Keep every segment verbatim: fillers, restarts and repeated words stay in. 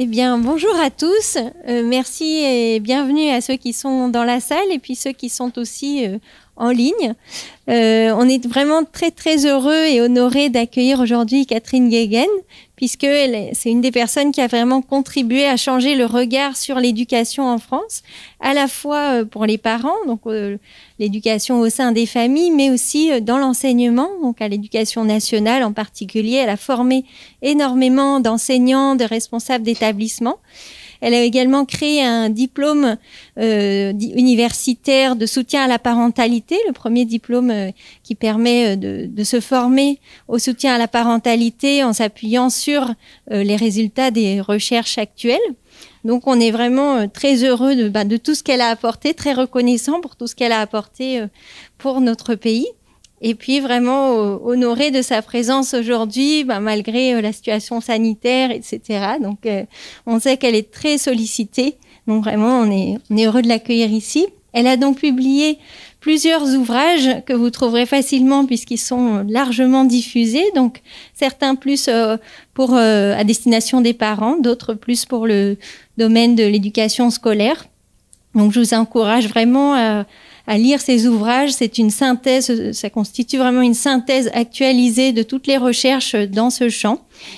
Eh bien, bonjour à tous. Euh, merci et bienvenue à ceux qui sont dans la salle et puis ceux qui sont aussi euh, en ligne. Euh, on est vraiment très, très heureux et honorés d'accueillir aujourd'hui Catherine Guéguen, puisque c'est une des personnes qui a vraiment contribué à changer le regard sur l'éducation en France, à la fois pour les parents, donc euh, l'éducation au sein des familles, mais aussi dans l'enseignement, donc à l'éducation nationale en particulier. Elle a formé énormément d'enseignants, de responsables d'établissements. Elle a également créé un diplôme euh, universitaire de soutien à la parentalité, le premier diplôme euh, qui permet de, de se former au soutien à la parentalité en s'appuyant sur euh, les résultats des recherches actuelles. Donc, on est vraiment euh, très heureux de, bah, de tout ce qu'elle a apporté, très reconnaissant pour tout ce qu'elle a apporté euh, pour notre pays. Et puis vraiment euh, honoré de sa présence aujourd'hui, bah, malgré euh, la situation sanitaire, et cetera. Donc, euh, on sait qu'elle est très sollicitée. Donc, vraiment, on est, on est heureux de l'accueillir ici. Elle a donc publié plusieurs ouvrages que vous trouverez facilement puisqu'ils sont largement diffusés. Donc, certains plus euh, pour euh, à destination des parents, d'autres plus pour le domaine de l'éducation scolaire. Donc, je vous encourage vraiment à à lire ces ouvrages. C'est une synthèse, ça constitue vraiment une synthèse actualisée de toutes les recherches dans ce champ.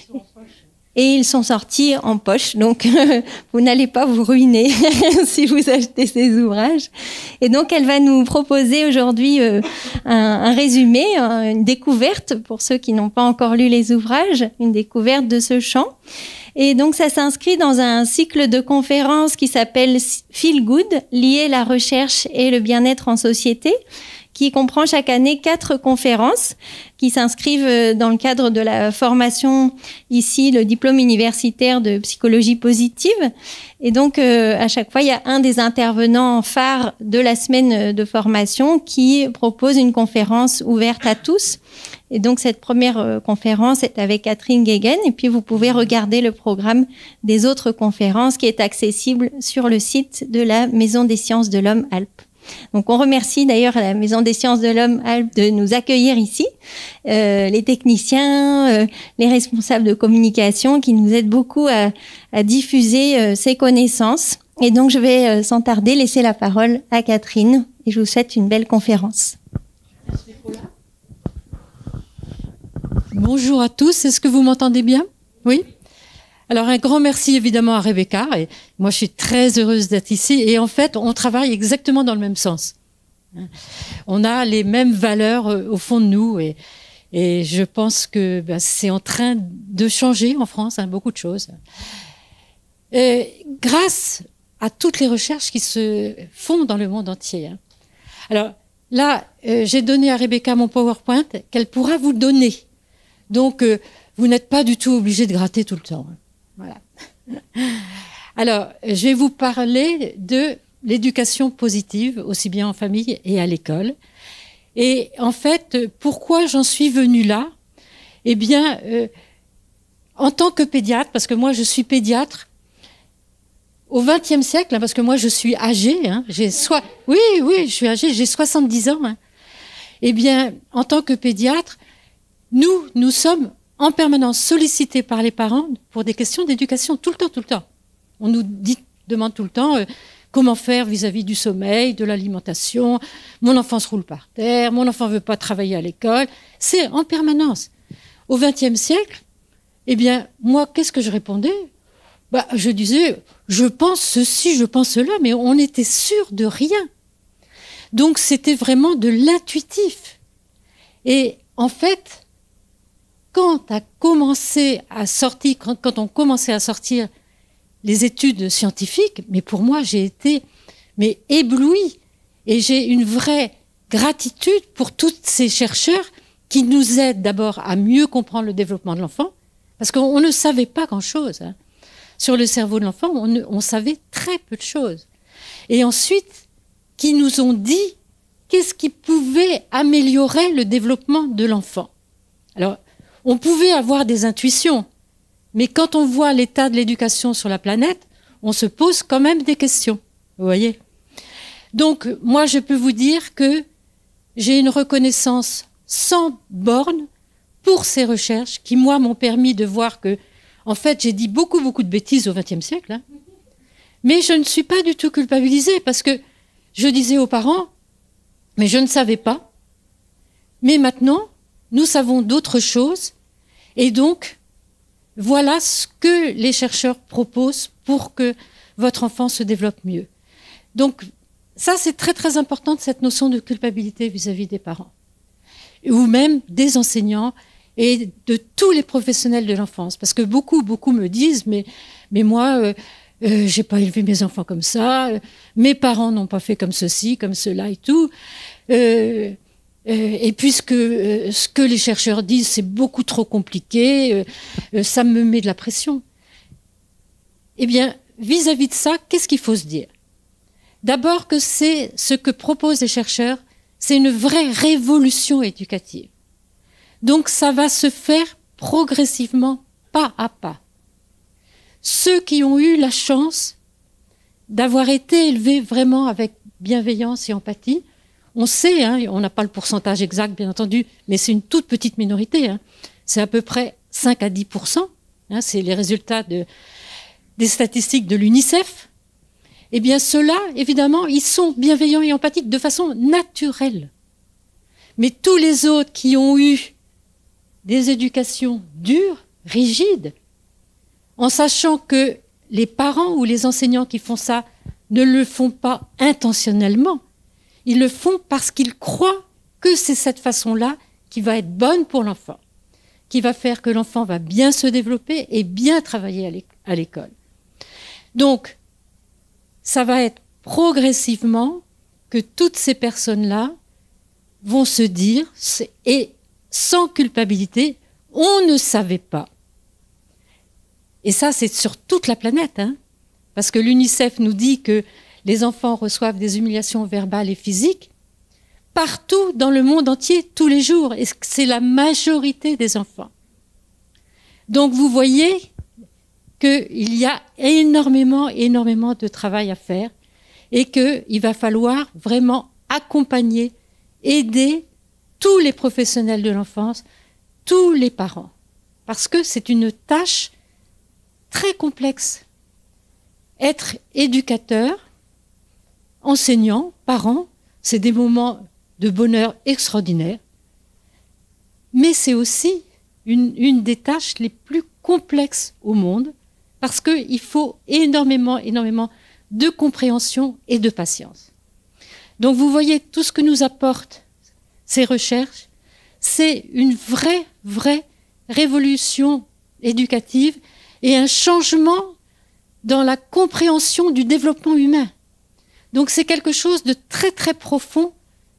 Et ils sont sortis en poche, donc vous n'allez pas vous ruiner si vous achetez ces ouvrages. Et donc, elle va nous proposer aujourd'hui euh, un, un résumé, une découverte pour ceux qui n'ont pas encore lu les ouvrages, une découverte de ce champ. Et donc, ça s'inscrit dans un cycle de conférences qui s'appelle Feel Good, lier la recherche et le bien-être en société, qui comprend chaque année quatre conférences qui s'inscrivent dans le cadre de la formation, ici, le diplôme universitaire de psychologie positive. Et donc, euh, à chaque fois, il y a un des intervenants phares de la semaine de formation qui propose une conférence ouverte à tous. Et donc, cette première euh, conférence est avec Catherine Guéguen. Et puis, vous pouvez regarder le programme des autres conférences qui est accessible sur le site de la Maison des sciences de l'Homme Alpes. Donc, on remercie d'ailleurs la Maison des sciences de l'Homme Alpes de nous accueillir ici, euh, les techniciens, euh, les responsables de communication qui nous aident beaucoup à, à diffuser euh, ces connaissances. Et donc, je vais euh, sans tarder laisser la parole à Catherine et je vous souhaite une belle conférence. Bonjour à tous, est-ce que vous m'entendez bien? Oui? Alors, un grand merci évidemment à Rebecca. Et moi, je suis très heureuse d'être ici. Et en fait, on travaille exactement dans le même sens. On a les mêmes valeurs euh, au fond de nous. Et, et je pense que ben, c'est en train de changer en France, hein, beaucoup de choses. Et grâce à toutes les recherches qui se font dans le monde entier. Hein. Alors là, euh, j'ai donné à Rebecca mon PowerPoint qu'elle pourra vous donner. Donc, euh, vous n'êtes pas du tout obligé de gratter tout le temps. Hein. Voilà. Alors, je vais vous parler de l'éducation positive, aussi bien en famille et à l'école. Et en fait, pourquoi j'en suis venue là? Eh bien, euh, en tant que pédiatre, parce que moi je suis pédiatre, au vingtième siècle, hein, parce que moi je suis âgée, hein, j'ai soit, oui, oui, je suis âgée, j'ai soixante-dix ans. Hein. Eh bien, en tant que pédiatre, nous, nous sommes en permanence sollicités par les parents pour des questions d'éducation, tout le temps, tout le temps. On nous dit, demande tout le temps euh, comment faire vis-à-vis du sommeil, de l'alimentation. Mon enfant se roule par terre, mon enfant ne veut pas travailler à l'école. C'est en permanence. Au vingtième siècle, eh bien, moi, qu'est-ce que je répondais? Bah, je disais, je pense ceci, je pense cela, mais on n'était sûr de rien. Donc, c'était vraiment de l'intuitif. Et en fait, quand a commencé à sortir, quand, quand on commençait à sortir les études scientifiques, mais pour moi, j'ai été mais éblouie. Et j'ai une vraie gratitude pour tous ces chercheurs qui nous aident d'abord à mieux comprendre le développement de l'enfant, parce qu'on ne savait pas grand-chose. Hein. Sur le cerveau de l'enfant, on, on savait très peu de choses. Et ensuite, qui nous ont dit qu'est-ce qui pouvait améliorer le développement de l'enfant. Alors, on pouvait avoir des intuitions, mais quand on voit l'état de l'éducation sur la planète, on se pose quand même des questions, vous voyez. Donc, moi, je peux vous dire que j'ai une reconnaissance sans borne pour ces recherches qui, moi, m'ont permis de voir que, En fait, j'ai dit beaucoup, beaucoup de bêtises au vingtième siècle, hein. Mais je ne suis pas du tout culpabilisée parce que je disais aux parents, mais je ne savais pas. Mais maintenant, nous savons d'autres choses. Et donc, voilà ce que les chercheurs proposent pour que votre enfant se développe mieux. Donc, ça, c'est très, très important, cette notion de culpabilité vis-à-vis des parents. Ou même des enseignants et de tous les professionnels de l'enfance. Parce que beaucoup, beaucoup me disent, mais, mais moi... Euh, Euh, j'ai pas élevé mes enfants comme ça, euh, mes parents n'ont pas fait comme ceci, comme cela et tout. Euh, euh, et puisque euh, ce que les chercheurs disent, c'est beaucoup trop compliqué, euh, euh, ça me met de la pression. Eh bien, vis-à-vis de ça, qu'est-ce qu'il faut se dire? D'abord que c'est ce que proposent les chercheurs, c'est une vraie révolution éducative. Donc ça va se faire progressivement, pas à pas. Ceux qui ont eu la chance d'avoir été élevés vraiment avec bienveillance et empathie, on sait, hein, on n'a pas le pourcentage exact bien entendu, mais c'est une toute petite minorité, hein, c'est à peu près cinq à dix pour cent, hein, c'est les résultats de, des statistiques de l'UNICEF. Eh bien ceux-là, évidemment, ils sont bienveillants et empathiques de façon naturelle. Mais tous les autres qui ont eu des éducations dures, rigides, en sachant que les parents ou les enseignants qui font ça ne le font pas intentionnellement. Ils le font parce qu'ils croient que c'est cette façon-là qui va être bonne pour l'enfant, qui va faire que l'enfant va bien se développer et bien travailler à l'école. Donc, ça va être progressivement que toutes ces personnes-là vont se dire, et sans culpabilité, on ne savait pas. Et ça, c'est sur toute la planète, hein, parce que l'UNICEF nous dit que les enfants reçoivent des humiliations verbales et physiques partout dans le monde entier, tous les jours, et c'est la majorité des enfants. Donc vous voyez qu'il y a énormément, énormément de travail à faire et qu'il va falloir vraiment accompagner, aider tous les professionnels de l'enfance, tous les parents, parce que c'est une tâche très complexe. Être éducateur, enseignant, parent, c'est des moments de bonheur extraordinaires, mais c'est aussi une, une des tâches les plus complexes au monde, parce qu'il faut énormément, énormément de compréhension et de patience. Donc vous voyez, tout ce que nous apportent ces recherches, c'est une vraie, vraie révolution éducative et un changement dans la compréhension du développement humain. Donc c'est quelque chose de très très profond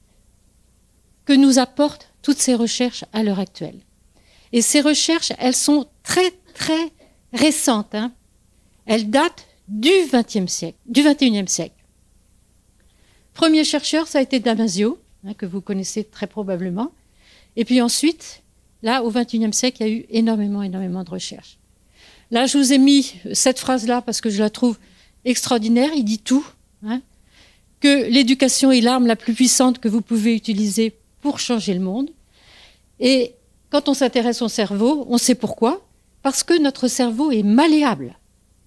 que nous apportent toutes ces recherches à l'heure actuelle. Et ces recherches, elles sont très très récentes, hein. Elles datent du vingtième siècle, du vingt et unième siècle. Premier chercheur, ça a été Damasio, hein, que vous connaissez très probablement. Et puis ensuite, là, au vingt et unième siècle, il y a eu énormément, énormément de recherches. Là, je vous ai mis cette phrase-là parce que je la trouve extraordinaire. Il dit tout, hein, que l'éducation est l'arme la plus puissante que vous pouvez utiliser pour changer le monde. Et quand on s'intéresse au cerveau, on sait pourquoi. Parce que notre cerveau est malléable.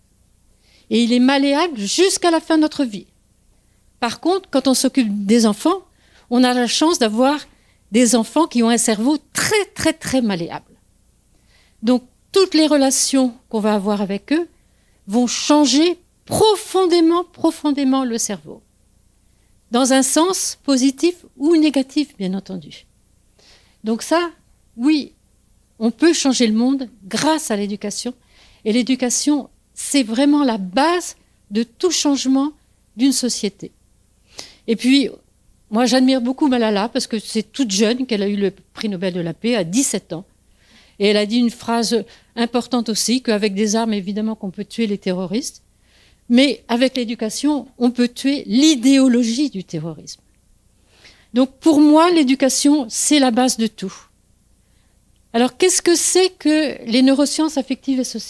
Et il est malléable jusqu'à la fin de notre vie. Par contre, quand on s'occupe des enfants, on a la chance d'avoir des enfants qui ont un cerveau très, très, très malléable. Donc, toutes les relations qu'on va avoir avec eux vont changer profondément, profondément le cerveau. Dans un sens positif ou négatif, bien entendu. Donc ça, oui, on peut changer le monde grâce à l'éducation. Et l'éducation, c'est vraiment la base de tout changement d'une société. Et puis, moi, j'admire beaucoup Malala parce que c'est toute jeune qu'elle a eu le prix Nobel de la paix à dix-sept ans. Et elle a dit une phrase importante aussi, qu'avec des armes, évidemment, qu'on peut tuer les terroristes. Mais avec l'éducation, on peut tuer l'idéologie du terrorisme. Donc, pour moi, l'éducation, c'est la base de tout. Alors, qu'est-ce que c'est que les neurosciences affectives et sociales ?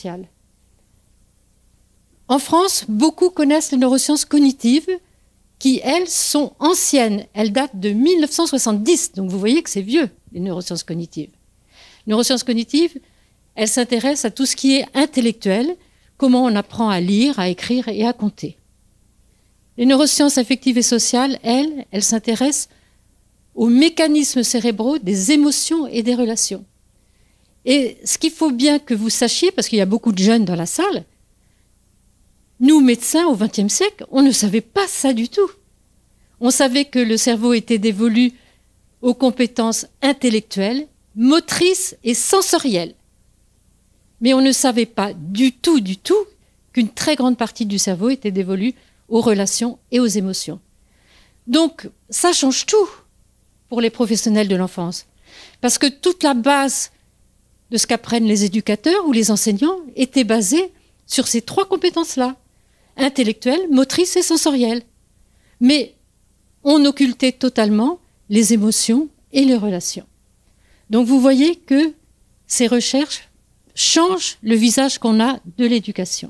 En France, beaucoup connaissent les neurosciences cognitives qui, elles, sont anciennes. Elles datent de mille neuf cent soixante-dix, donc vous voyez que c'est vieux, les neurosciences cognitives. Les neurosciences cognitives, elle s'intéresse à tout ce qui est intellectuel, comment on apprend à lire, à écrire et à compter. Les neurosciences affectives et sociales, elles, elles s'intéressent aux mécanismes cérébraux des émotions et des relations. Et ce qu'il faut bien que vous sachiez, parce qu'il y a beaucoup de jeunes dans la salle, nous, médecins, au vingtième siècle, on ne savait pas ça du tout. On savait que le cerveau était dévolu aux compétences intellectuelles, motrices et sensorielles. Mais on ne savait pas du tout, du tout, qu'une très grande partie du cerveau était dévolue aux relations et aux émotions. Donc, ça change tout pour les professionnels de l'enfance. Parce que toute la base de ce qu'apprennent les éducateurs ou les enseignants était basée sur ces trois compétences-là, intellectuelles, motrices et sensorielles. Mais on occultait totalement les émotions et les relations. Donc vous voyez que ces recherches changent le visage qu'on a de l'éducation.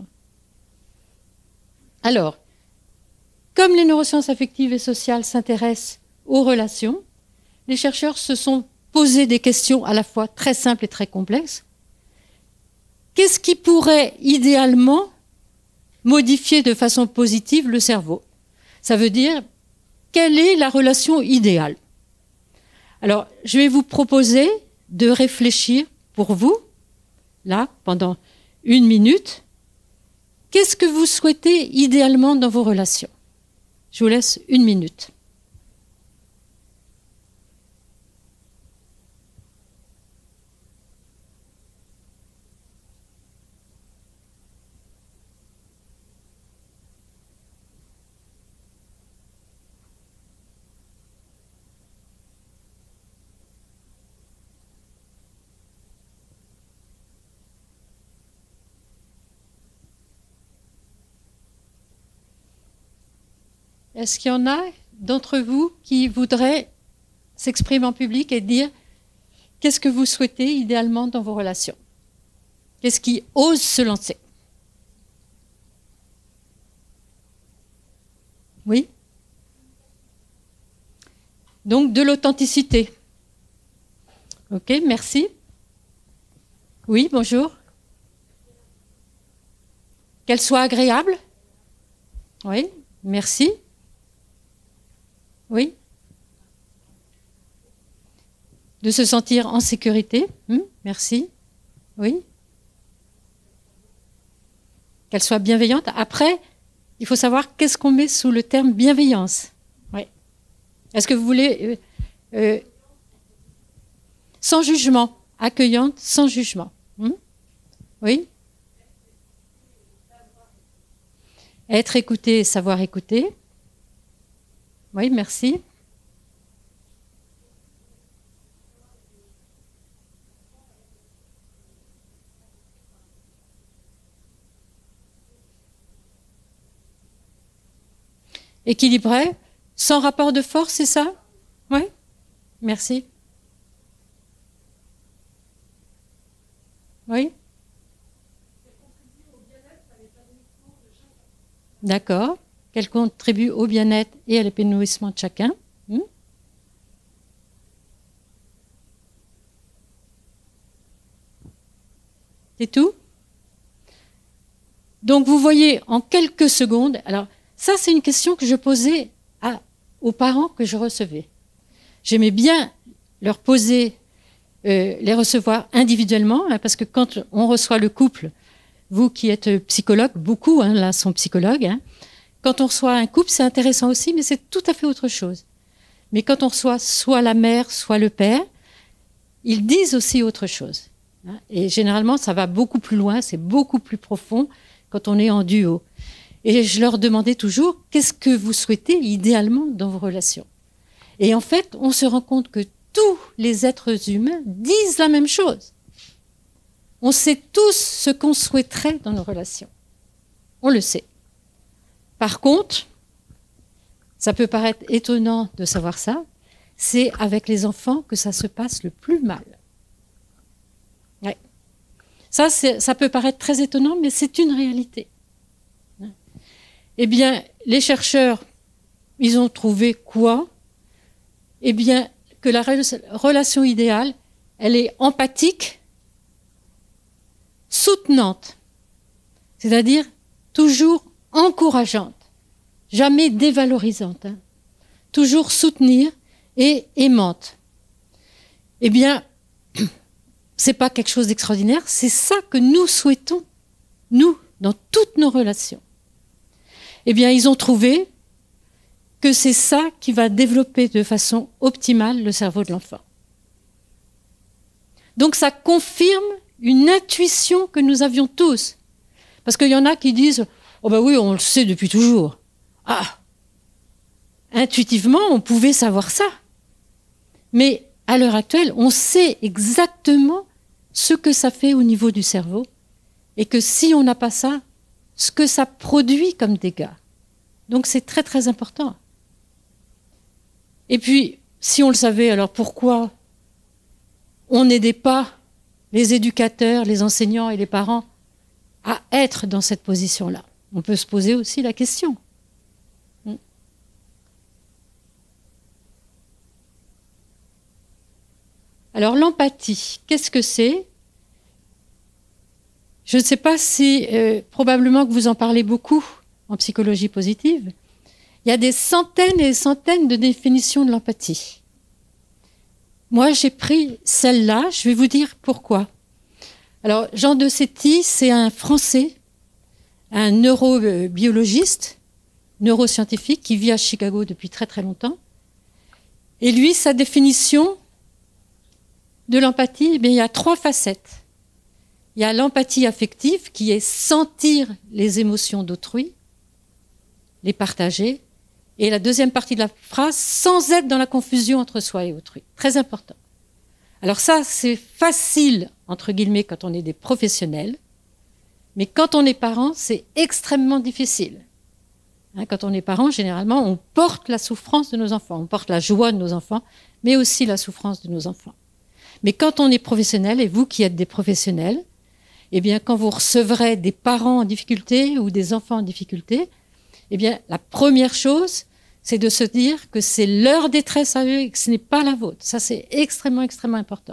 Alors, comme les neurosciences affectives et sociales s'intéressent aux relations, les chercheurs se sont posé des questions à la fois très simples et très complexes. Qu'est-ce qui pourrait idéalement modifier de façon positive le cerveau? Ça veut dire, quelle est la relation idéale? Alors, je vais vous proposer de réfléchir pour vous, là, pendant une minute. Qu'est-ce que vous souhaitez idéalement dans vos relations? Je vous laisse une minute. Est-ce qu'il y en a d'entre vous qui voudraient s'exprimer en public et dire qu'est-ce que vous souhaitez idéalement dans vos relations? Qu'est-ce qui ose se lancer? Oui? Donc de l'authenticité. Ok, merci. Oui, bonjour. Qu'elle soit agréable? Oui, merci. Oui. De se sentir en sécurité. Hum, merci. Oui. Qu'elle soit bienveillante. Après, il faut savoir qu'est-ce qu'on met sous le terme bienveillance. Oui. Est-ce que vous voulez... Euh, euh, sans jugement. Accueillante, sans jugement. Hum, oui. Être écouté et savoir écouter. Oui, merci. Équilibré, sans rapport de force, c'est ça? Oui, merci. Oui. D'accord. Qu'elle contribue au bien-être et à l'épanouissement de chacun. Hmm. C'est tout? Donc vous voyez en quelques secondes, alors ça c'est une question que je posais à, aux parents que je recevais. J'aimais bien leur poser, euh, les recevoir individuellement, hein, parce que quand on reçoit le couple, vous qui êtes psychologue, beaucoup hein, là sont psychologues, hein, quand on reçoit un couple, c'est intéressant aussi, mais c'est tout à fait autre chose. Mais quand on reçoit soit la mère, soit le père, ils disent aussi autre chose. Et généralement, ça va beaucoup plus loin, c'est beaucoup plus profond quand on est en duo. Et je leur demandais toujours, qu'est-ce que vous souhaitez idéalement dans vos relations? Et en fait, on se rend compte que tous les êtres humains disent la même chose. On sait tous ce qu'on souhaiterait dans nos relations. On le sait. Par contre, ça peut paraître étonnant de savoir ça, c'est avec les enfants que ça se passe le plus mal. Ouais. Ça, ça peut paraître très étonnant, mais c'est une réalité. Eh bien, les chercheurs, ils ont trouvé quoi? Eh bien, que la relation idéale, elle est empathique, soutenante, c'est-à-dire toujours encourageante, jamais dévalorisante, hein, toujours soutenir et aimante. Eh bien, c'est pas quelque chose d'extraordinaire, c'est ça que nous souhaitons, nous, dans toutes nos relations. Eh bien, ils ont trouvé que c'est ça qui va développer de façon optimale le cerveau de l'enfant. Donc ça confirme une intuition que nous avions tous. Parce qu'il y en a qui disent « Oh ben oui, on le sait depuis toujours. » Ah, intuitivement, on pouvait savoir ça. Mais à l'heure actuelle, on sait exactement ce que ça fait au niveau du cerveau et que si on n'a pas ça, ce que ça produit comme dégâts. Donc c'est très très important. Et puis, si on le savait, alors pourquoi on n'aidait pas les éducateurs, les enseignants et les parents à être dans cette position-là? On peut se poser aussi la question. Alors l'empathie, qu'est-ce que c'est? Je ne sais pas si, euh, probablement que vous en parlez beaucoup en psychologie positive. Il y a des centaines et des centaines de définitions de l'empathie. Moi, j'ai pris celle-là, je vais vous dire pourquoi. Alors, Jean de Séty, c'est un Français, un neurobiologiste, neuroscientifique, qui vit à Chicago depuis très très longtemps. Et lui, sa définition de l'empathie, eh bien, il y a trois facettes. Il y a l'empathie affective, qui est sentir les émotions d'autrui, les partager. Et la deuxième partie de la phrase, sans être dans la confusion entre soi et autrui. Très important. Alors ça, c'est facile, entre guillemets, quand on est des professionnels. Mais quand on est parent, c'est extrêmement difficile. Hein, quand on est parent, généralement, on porte la souffrance de nos enfants. On porte la joie de nos enfants, mais aussi la souffrance de nos enfants. Mais quand on est professionnel, et vous qui êtes des professionnels, eh bien, quand vous recevrez des parents en difficulté ou des enfants en difficulté, eh bien, la première chose, c'est de se dire que c'est leur détresse à eux et que ce n'est pas la vôtre. Ça, c'est extrêmement, extrêmement important.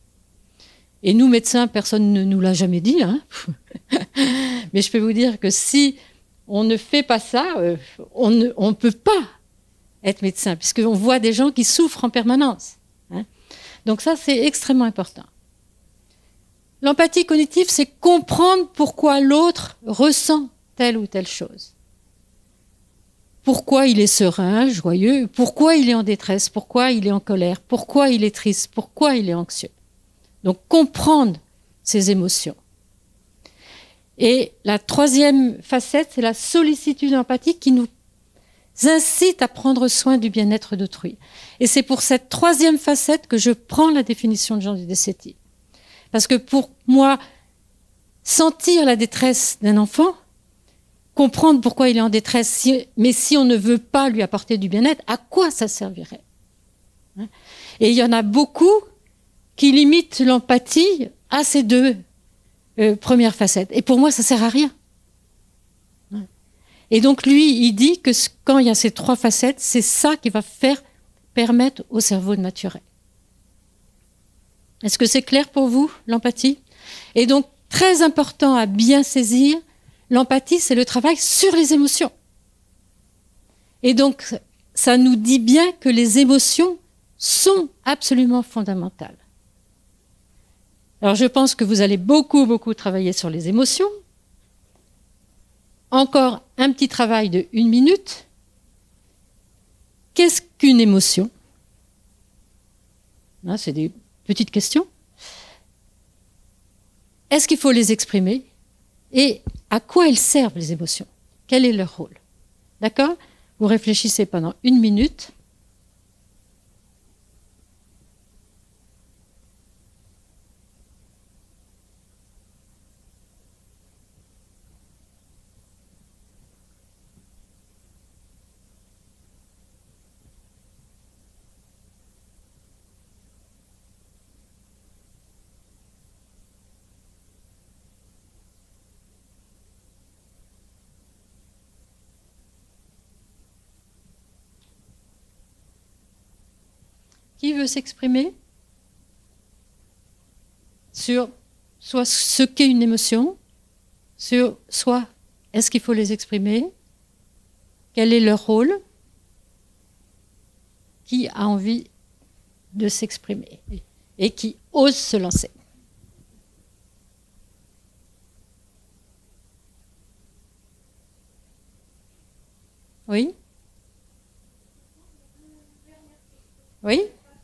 Et nous, médecins, personne ne nous l'a jamais dit, hein. Mais je peux vous dire que si on ne fait pas ça, euh, on ne on peut pas être médecin, puisqu'on voit des gens qui souffrent en permanence. Hein. Donc ça, c'est extrêmement important. L'empathie cognitive, c'est comprendre pourquoi l'autre ressent telle ou telle chose. Pourquoi il est serein, joyeux, pourquoi il est en détresse, pourquoi il est en colère, pourquoi il est triste, pourquoi il est anxieux. Donc comprendre ses émotions. Et la troisième facette, c'est la sollicitude empathique qui nous incite à prendre soin du bien-être d'autrui. Et c'est pour cette troisième facette que je prends la définition de Jean de Séty. Parce que pour moi, sentir la détresse d'un enfant, comprendre pourquoi il est en détresse, si, mais si on ne veut pas lui apporter du bien-être, à quoi ça servirait? Et il y en a beaucoup qui limitent l'empathie à ces deux euh, premières facettes. Et pour moi, ça ne sert à rien. Et donc lui, il dit que quand il y a ces trois facettes, c'est ça qui va faire permettre au cerveau de maturer. Est-ce que c'est clair pour vous, l'empathie? Et donc, très important à bien saisir, l'empathie, c'est le travail sur les émotions. Et donc, ça nous dit bien que les émotions sont absolument fondamentales. Alors, je pense que vous allez beaucoup, beaucoup travailler sur les émotions. Encore un petit travail de une minute. Qu'est-ce qu'une émotion? Là, c'est des petites questions. Est-ce qu'il faut les exprimer? Et à quoi elles servent, les émotions? Quel est leur rôle? D'accord? Vous réfléchissez pendant une minute. Qui veut s'exprimer sur soit ce qu'est une émotion, sur, soit est-ce qu'il faut les exprimer, quel est leur rôle, qui a envie de s'exprimer et qui ose se lancer. Oui? Oui?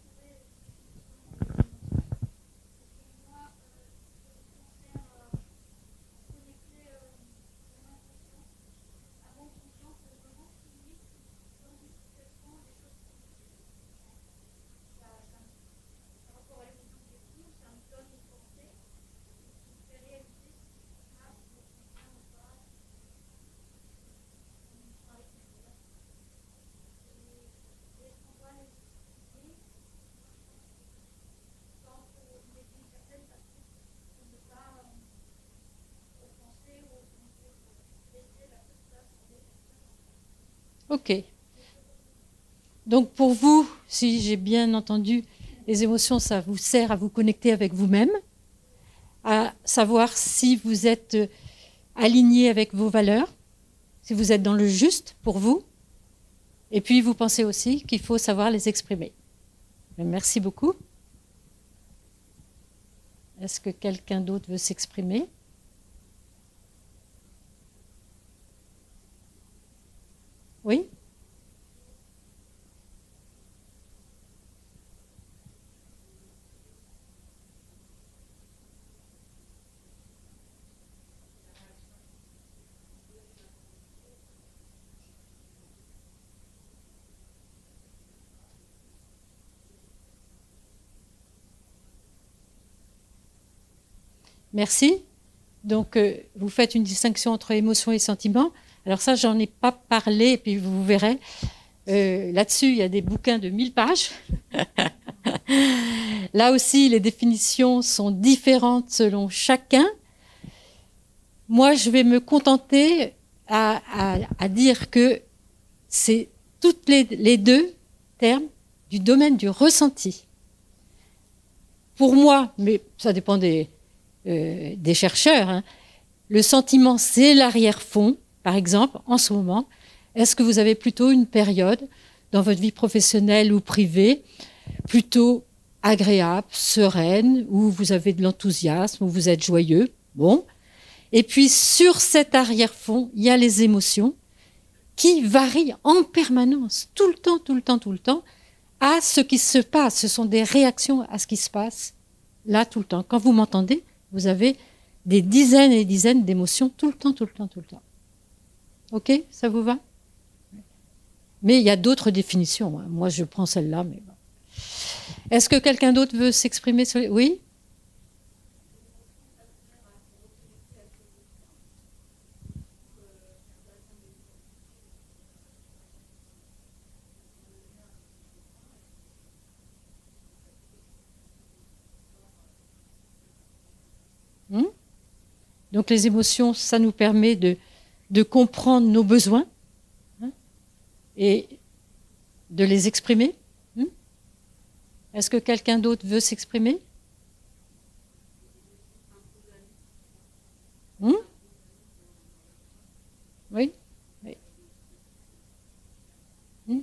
Ok. Donc pour vous, si j'ai bien entendu, les émotions, ça vous sert à vous connecter avec vous-même, à savoir si vous êtes aligné avec vos valeurs, si vous êtes dans le juste pour vous, et puis vous pensez aussi qu'il faut savoir les exprimer. Merci beaucoup. Est-ce que quelqu'un d'autre veut s'exprimer ? Oui ? Merci. Donc, euh, vous faites une distinction entre émotion et sentiment. Alors ça, j'en ai pas parlé, et puis vous verrez. Euh, là-dessus, il y a des bouquins de mille pages. Là aussi, les définitions sont différentes selon chacun. Moi, je vais me contenter à, à, à dire que c'est toutes les, les deux termes du domaine du ressenti. Pour moi, mais ça dépend des, euh, des chercheurs, hein, le sentiment, c'est l'arrière-fond. Par exemple, en ce moment, est-ce que vous avez plutôt une période dans votre vie professionnelle ou privée plutôt agréable, sereine, où vous avez de l'enthousiasme, où vous êtes joyeux? Bon. Et puis, sur cet arrière-fond, il y a les émotions qui varient en permanence, tout le temps, tout le temps, tout le temps, à ce qui se passe. Ce sont des réactions à ce qui se passe là, tout le temps. Quand vous m'entendez, vous avez des dizaines et des dizaines d'émotions tout le temps, tout le temps, tout le temps. Ok, ça vous va? Mais il y a d'autres définitions. Moi, je prends celle-là. Mais bon. Est-ce que quelqu'un d'autre veut s'exprimer sur les... Oui? Hmm? Donc les émotions, ça nous permet de, de comprendre nos besoins, hein, et de les exprimer. Hmm? Est-ce que quelqu'un d'autre veut s'exprimer? Hmm? Oui, oui. Hmm?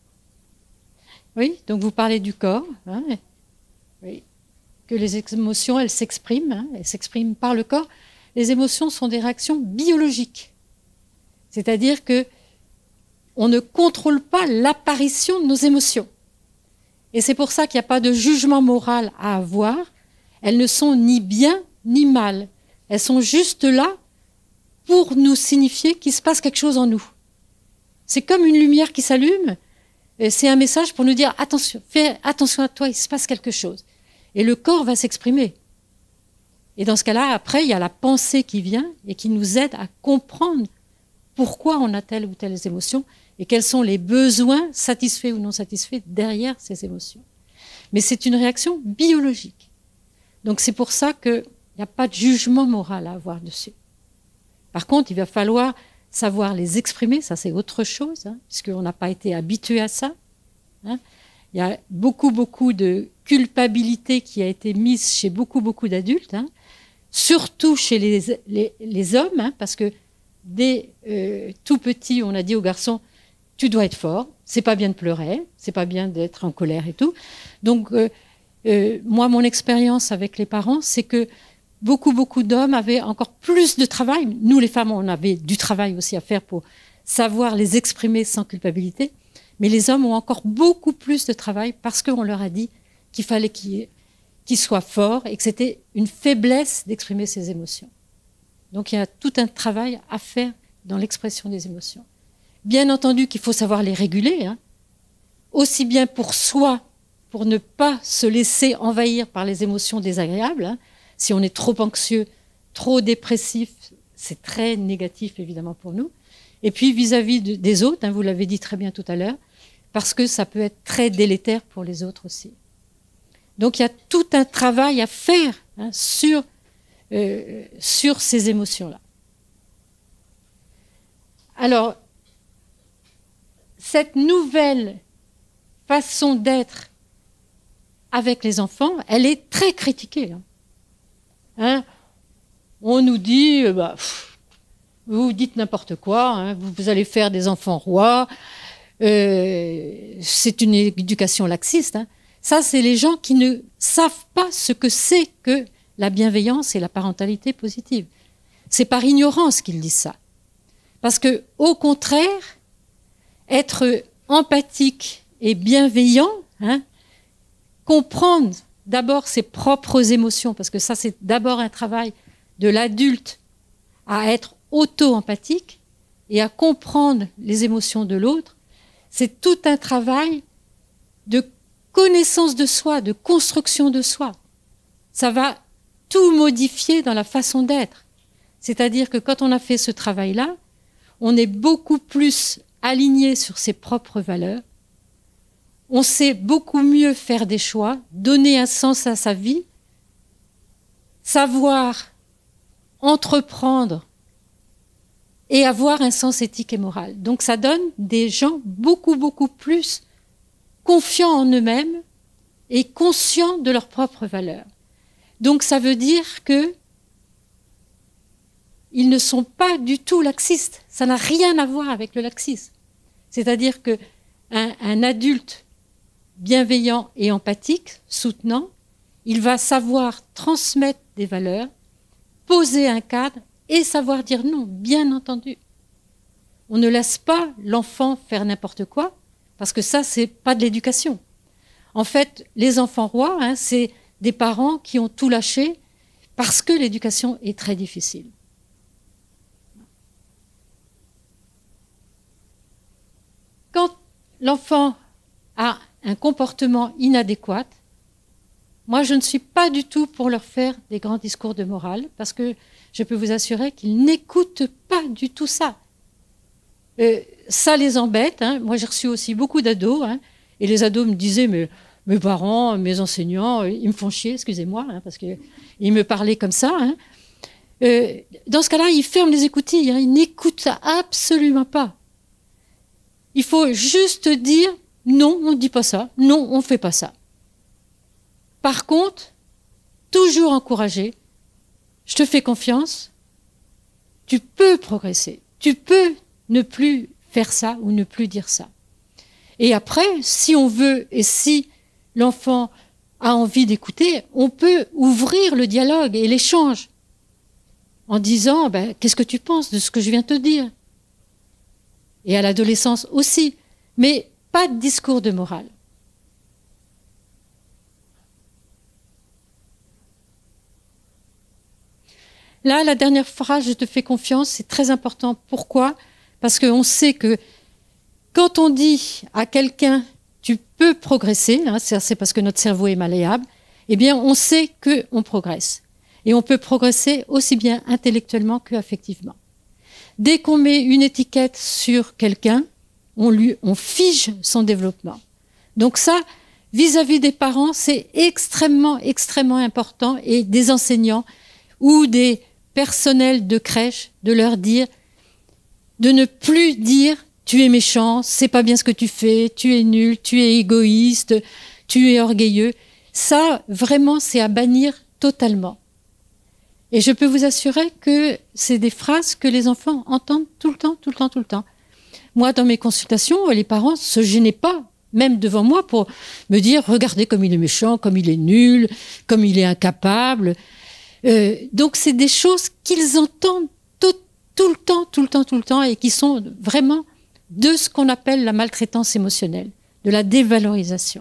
Oui, donc vous parlez du corps, hein, oui, que les émotions, elles s'expriment, hein, elles s'expriment par le corps. Les émotions sont des réactions biologiques, c'est-à-dire que on ne contrôle pas l'apparition de nos émotions. Et c'est pour ça qu'il n'y a pas de jugement moral à avoir. Elles ne sont ni bien ni mal. Elles sont juste là pour nous signifier qu'il se passe quelque chose en nous. C'est comme une lumière qui s'allume. C'est un message pour nous dire attention, fais attention à toi, il se passe quelque chose. Et le corps va s'exprimer. Et dans ce cas-là, après, il y a la pensée qui vient et qui nous aide à comprendre pourquoi on a telle ou telle émotion et quels sont les besoins satisfaits ou non satisfaits derrière ces émotions. Mais c'est une réaction biologique. Donc c'est pour ça qu'il n'y a pas de jugement moral à avoir dessus. Par contre, il va falloir savoir les exprimer, ça c'est autre chose, hein, puisqu'on n'a pas été habitué à ça. Hein. Il y a beaucoup, beaucoup de culpabilité qui a été mise chez beaucoup, beaucoup d'adultes. Hein. surtout chez les, les, les hommes, hein, parce que dès euh, tout petit, on a dit aux garçons, tu dois être fort, c'est pas bien de pleurer, c'est pas bien d'être en colère et tout. Donc, euh, euh, moi, mon expérience avec les parents, c'est que beaucoup, beaucoup d'hommes avaient encore plus de travail. Nous, les femmes, on avait du travail aussi à faire pour savoir les exprimer sans culpabilité. Mais les hommes ont encore beaucoup plus de travail parce qu'on leur a dit qu'il fallait qu'ils qu'ils soient forts et que c'était une faiblesse d'exprimer ses émotions. Donc, il y a tout un travail à faire dans l'expression des émotions. Bien entendu qu'il faut savoir les réguler, hein, aussi bien pour soi, pour ne pas se laisser envahir par les émotions désagréables. Hein. Si on est trop anxieux, trop dépressif, c'est très négatif évidemment pour nous. Et puis vis-à-vis de, des autres, hein, vous l'avez dit très bien tout à l'heure, parce que ça peut être très délétère pour les autres aussi. Donc il y a tout un travail à faire hein, sur, euh, sur ces émotions-là. Alors, cette nouvelle façon d'être avec les enfants, elle est très critiquée. Hein. Hein, on nous dit, euh, bah, pff, vous dites n'importe quoi, hein, vous, vous allez faire des enfants rois, euh, c'est une éducation laxiste. Hein. Ça, c'est les gens qui ne savent pas ce que c'est que la bienveillance et la parentalité positive. C'est par ignorance qu'ils disent ça. Parce que, au contraire, être empathique et bienveillant, hein, comprendre d'abord ses propres émotions, parce que ça, c'est d'abord un travail de l'adulte à être auto-empathique et à comprendre les émotions de l'autre. C'est tout un travail de connaissance de soi, de construction de soi. Ça va tout modifier dans la façon d'être. C'est-à-dire que quand on a fait ce travail-là, on est beaucoup plus aligné sur ses propres valeurs. On sait beaucoup mieux faire des choix, donner un sens à sa vie, savoir entreprendre et avoir un sens éthique et moral. Donc ça donne des gens beaucoup, beaucoup plus confiants en eux-mêmes et conscients de leurs propres valeurs. Donc ça veut dire que ils ne sont pas du tout laxistes. Ça n'a rien à voir avec le laxisme. C'est-à-dire qu'un un adulte bienveillant et empathique, soutenant, il va savoir transmettre des valeurs, poser un cadre et savoir dire non, bien entendu. On ne laisse pas l'enfant faire n'importe quoi, parce que ça, c'est pas de l'éducation. En fait, les enfants rois, hein, c'est des parents qui ont tout lâché parce que l'éducation est très difficile. Quand l'enfant a un comportement inadéquat, moi, je ne suis pas du tout pour leur faire des grands discours de morale, parce que je peux vous assurer qu'ils n'écoutent pas du tout ça. Euh, ça les embête. Hein. Moi, j'ai reçu aussi beaucoup d'ados, hein, et les ados me disaient, mais mes parents, mes enseignants, ils me font chier, excusez-moi, hein, parce qu'ils me parlaient comme ça. Hein. Euh, dans ce cas-là, ils ferment les écoutilles, hein, ils n'écoutent absolument pas. Il faut juste dire, non, on ne dit pas ça, non, on ne fait pas ça. Par contre, toujours encourager, je te fais confiance, tu peux progresser, tu peux ne plus faire ça ou ne plus dire ça. Et après, si on veut et si l'enfant a envie d'écouter, on peut ouvrir le dialogue et l'échange en disant ben, « Qu'est-ce que tu penses de ce que je viens de te dire ?» Et à l'adolescence aussi, mais pas de discours de morale. Là, la dernière phrase, je te fais confiance, c'est très important. Pourquoi? Parce qu'on sait que quand on dit à quelqu'un « tu peux progresser hein, », c'est parce que notre cerveau est malléable, eh bien, on sait qu'on progresse. Et on peut progresser aussi bien intellectuellement qu'affectivement. Dès qu'on met une étiquette sur quelqu'un, on, lui, on fige son développement. Donc ça, vis-à-vis des parents, c'est extrêmement, extrêmement important, et des enseignants ou des personnels de crèche, de leur dire, de ne plus dire « tu es méchant, c'est pas bien ce que tu fais, tu es nul, tu es égoïste, tu es orgueilleux ». Ça, vraiment, c'est à bannir totalement. Et je peux vous assurer que c'est des phrases que les enfants entendent tout le temps, tout le temps, tout le temps. Moi, dans mes consultations, les parents se gênaient pas, même devant moi, pour me dire « Regardez comme il est méchant, comme il est nul, comme il est incapable. Euh, » Donc, c'est des choses qu'ils entendent tout, tout le temps, tout le temps, tout le temps, et qui sont vraiment de ce qu'on appelle la maltraitance émotionnelle, de la dévalorisation.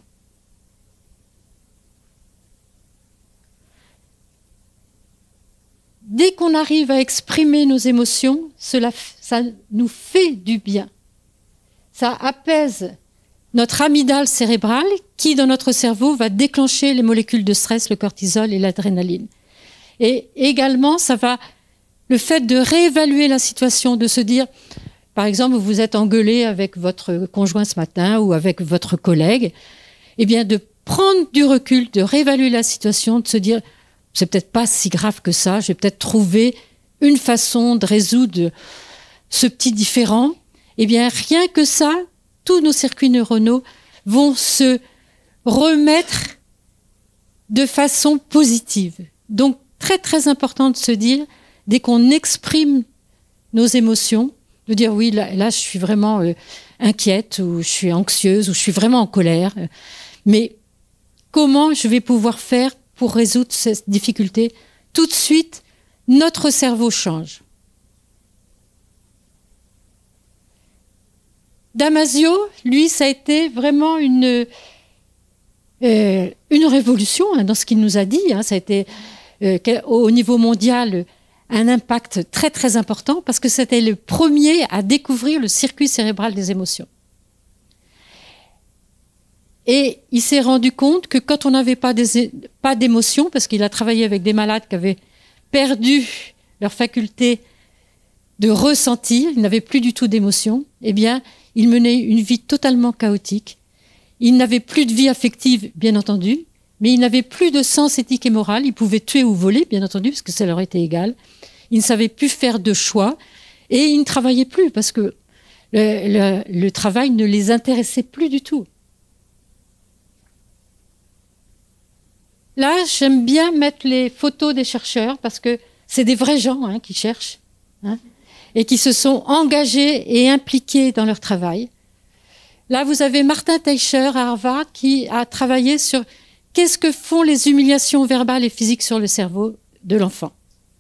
Dès qu'on arrive à exprimer nos émotions, cela, ça nous fait du bien. Ça apaise notre amygdale cérébrale qui, dans notre cerveau, va déclencher les molécules de stress, le cortisol et l'adrénaline. Et également, ça va, le fait de réévaluer la situation, de se dire, par exemple, vous vous êtes engueulé avec votre conjoint ce matin ou avec votre collègue, eh bien, de prendre du recul, de réévaluer la situation, de se dire, c'est peut-être pas si grave que ça, je vais peut-être trouver une façon de résoudre ce petit différend. Eh bien, rien que ça, tous nos circuits neuronaux vont se remettre de façon positive. Donc, très, très important de se dire, dès qu'on exprime nos émotions, de dire oui, là, là je suis vraiment euh, inquiète, ou je suis anxieuse, ou je suis vraiment en colère. Mais comment je vais pouvoir faire pour résoudre cette difficulté? Tout de suite, notre cerveau change. Damasio, lui, ça a été vraiment une, euh, une révolution hein, dans ce qu'il nous a dit. Hein. Ça a été, euh, au niveau mondial, un impact très, très important parce que c'était le premier à découvrir le circuit cérébral des émotions. Et il s'est rendu compte que quand on n'avait pas des, pas d'émotions, parce qu'il a travaillé avec des malades qui avaient perdu leur faculté de ressentir, ils n'avaient plus du tout d'émotions, eh bien, ils menaient une vie totalement chaotique. Ils n'avaient plus de vie affective, bien entendu, mais ils n'avaient plus de sens éthique et moral. Ils pouvaient tuer ou voler, bien entendu, parce que ça leur était égal. Ils ne savaient plus faire de choix et ils ne travaillaient plus parce que le, le, le travail ne les intéressait plus du tout. Là, j'aime bien mettre les photos des chercheurs parce que c'est des vrais gens hein, qui cherchent hein, et qui se sont engagés et impliqués dans leur travail. Là, vous avez Martin Teicher à Harvard qui a travaillé sur qu'est-ce que font les humiliations verbales et physiques sur le cerveau de l'enfant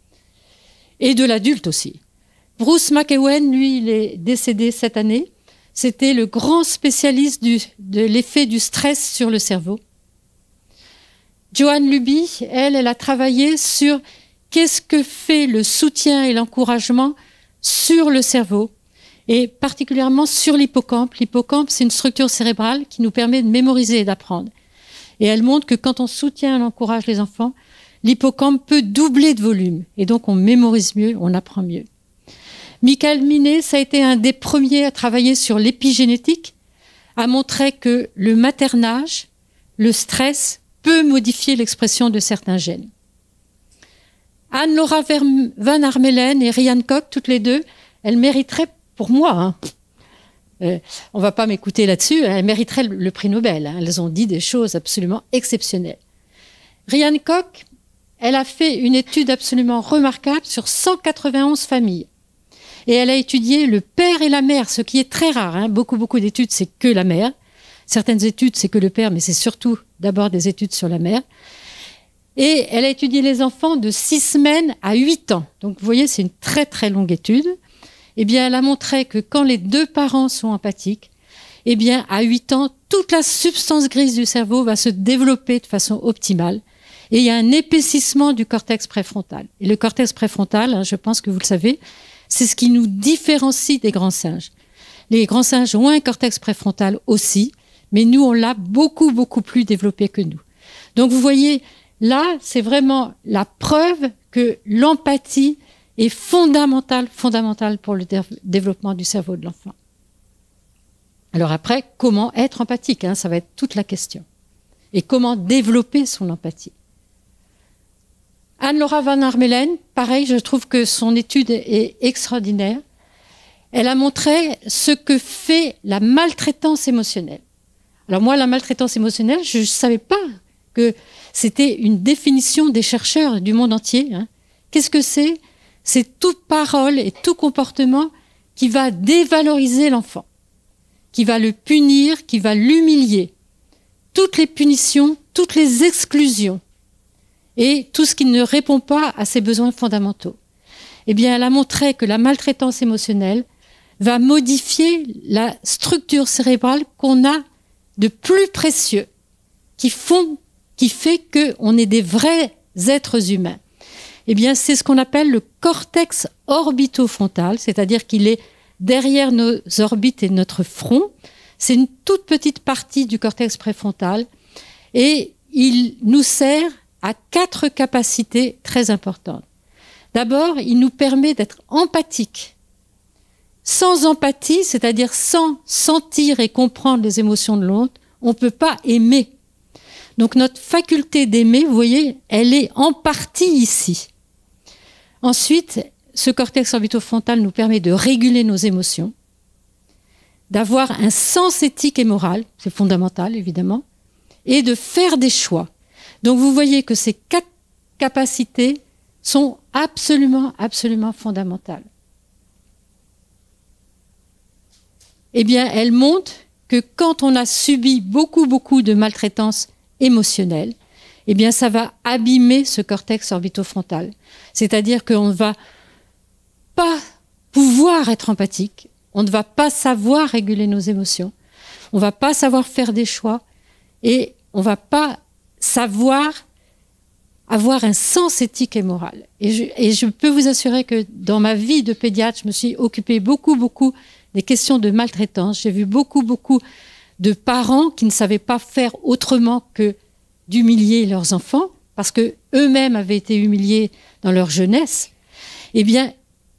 et de l'adulte aussi. Bruce McEwen, lui, il est décédé cette année. C'était le grand spécialiste du, de l'effet du stress sur le cerveau. Joanne Luby, elle, elle a travaillé sur qu'est-ce que fait le soutien et l'encouragement sur le cerveau, et particulièrement sur l'hippocampe. L'hippocampe, c'est une structure cérébrale qui nous permet de mémoriser et d'apprendre. Et elle montre que quand on soutient et on encourage les enfants, l'hippocampe peut doubler de volume. Et donc, on mémorise mieux, on apprend mieux. Michael Minet, ça a été un des premiers à travailler sur l'épigénétique, a montré que le maternage, le stress, peut modifier l'expression de certains gènes. Anne-Laura Van Armelen et Ryan Koch, toutes les deux, elles mériteraient, pour moi, hein, euh, on ne va pas m'écouter là-dessus, elles mériteraient le, le prix Nobel. Hein, elles ont dit des choses absolument exceptionnelles. Ryan Koch, elle a fait une étude absolument remarquable sur cent quatre-vingt-onze familles. Et elle a étudié le père et la mère, ce qui est très rare. Hein. Beaucoup, beaucoup d'études, c'est que la mère. Certaines études, c'est que le père, mais c'est surtout d'abord des études sur la mère. Et elle a étudié les enfants de six semaines à huit ans. Donc, vous voyez, c'est une très, très longue étude. Eh bien, elle a montré que quand les deux parents sont empathiques, eh bien, à huit ans, toute la substance grise du cerveau va se développer de façon optimale. Et il y a un épaississement du cortex préfrontal. Et le cortex préfrontal, hein, je pense que vous le savez, c'est ce qui nous différencie des grands singes. Les grands singes ont un cortex préfrontal aussi, mais nous, on l'a beaucoup, beaucoup plus développé que nous. Donc, vous voyez, là, c'est vraiment la preuve que l'empathie est fondamentale, fondamentale pour le dé- développement du cerveau de l'enfant. Alors après, comment être empathique hein, ça va être toute la question. Et comment développer son empathie. Anne-Laura Van Armelen, pareil, je trouve que son étude est extraordinaire. Elle a montré ce que fait la maltraitance émotionnelle. Alors moi, la maltraitance émotionnelle, je ne savais pas que c'était une définition des chercheurs du monde entier, hein, Qu'est-ce que c'est? C'est toute parole et tout comportement qui va dévaloriser l'enfant, qui va le punir, qui va l'humilier. Toutes les punitions, toutes les exclusions et tout ce qui ne répond pas à ses besoins fondamentaux. Eh bien, elle a montré que la maltraitance émotionnelle va modifier la structure cérébrale qu'on a de plus précieux, qui font, qui fait qu'on est des vrais êtres humains. Eh bien, c'est ce qu'on appelle le cortex orbitofrontal, c'est-à-dire qu'il est derrière nos orbites et notre front. C'est une toute petite partie du cortex préfrontal et il nous sert à quatre capacités très importantes. D'abord, il nous permet d'être empathiques. Sans empathie, c'est-à-dire sans sentir et comprendre les émotions de l'autre, on ne peut pas aimer. Donc notre faculté d'aimer, vous voyez, elle est en partie ici. Ensuite, ce cortex orbitofrontal nous permet de réguler nos émotions, d'avoir un sens éthique et moral, c'est fondamental évidemment, et de faire des choix. Donc vous voyez que ces quatre capacités sont absolument, absolument fondamentales. Eh bien, elles montrent que quand on a subi beaucoup, beaucoup de maltraitance émotionnelle, eh bien, ça va abîmer ce cortex orbitofrontal. C'est-à-dire qu'on ne va pas pouvoir être empathique, on ne va pas savoir réguler nos émotions, on ne va pas savoir faire des choix et on ne va pas savoir avoir un sens éthique et moral. Et je, et je peux vous assurer que dans ma vie de pédiatre, je me suis occupée beaucoup, beaucoup des questions de maltraitance. J'ai vu beaucoup, beaucoup de parents qui ne savaient pas faire autrement que d'humilier leurs enfants, parce que eux-mêmes avaient été humiliés dans leur jeunesse. Eh bien,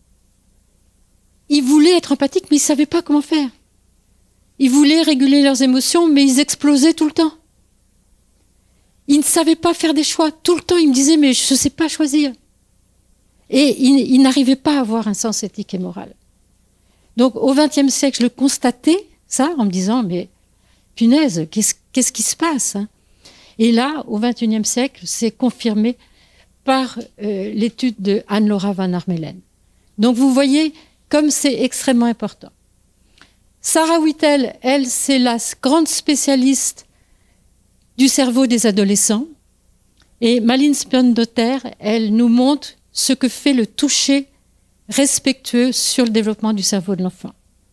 ils voulaient être empathiques, mais ils ne savaient pas comment faire. Ils voulaient réguler leurs émotions, mais ils explosaient tout le temps. Ils ne savaient pas faire des choix. Tout le temps, ils me disaient, mais je ne sais pas choisir. Et ils, ils n'arrivaient pas à avoir un sens éthique et moral. Donc, au vingtième siècle, je le constatais, ça, en me disant, mais punaise, qu'est-ce, qu'est-ce qui se passe, hein? Et là, au vingt et unième siècle, c'est confirmé par euh, l'étude de Anne-Laura Van Armelen. Donc, vous voyez comme c'est extrêmement important. Sarah Whittel, elle, c'est la grande spécialiste du cerveau des adolescents. Et Malin Spiondotter, elle nous montre ce que fait le toucher respectueux sur le développement du cerveau de l'enfant.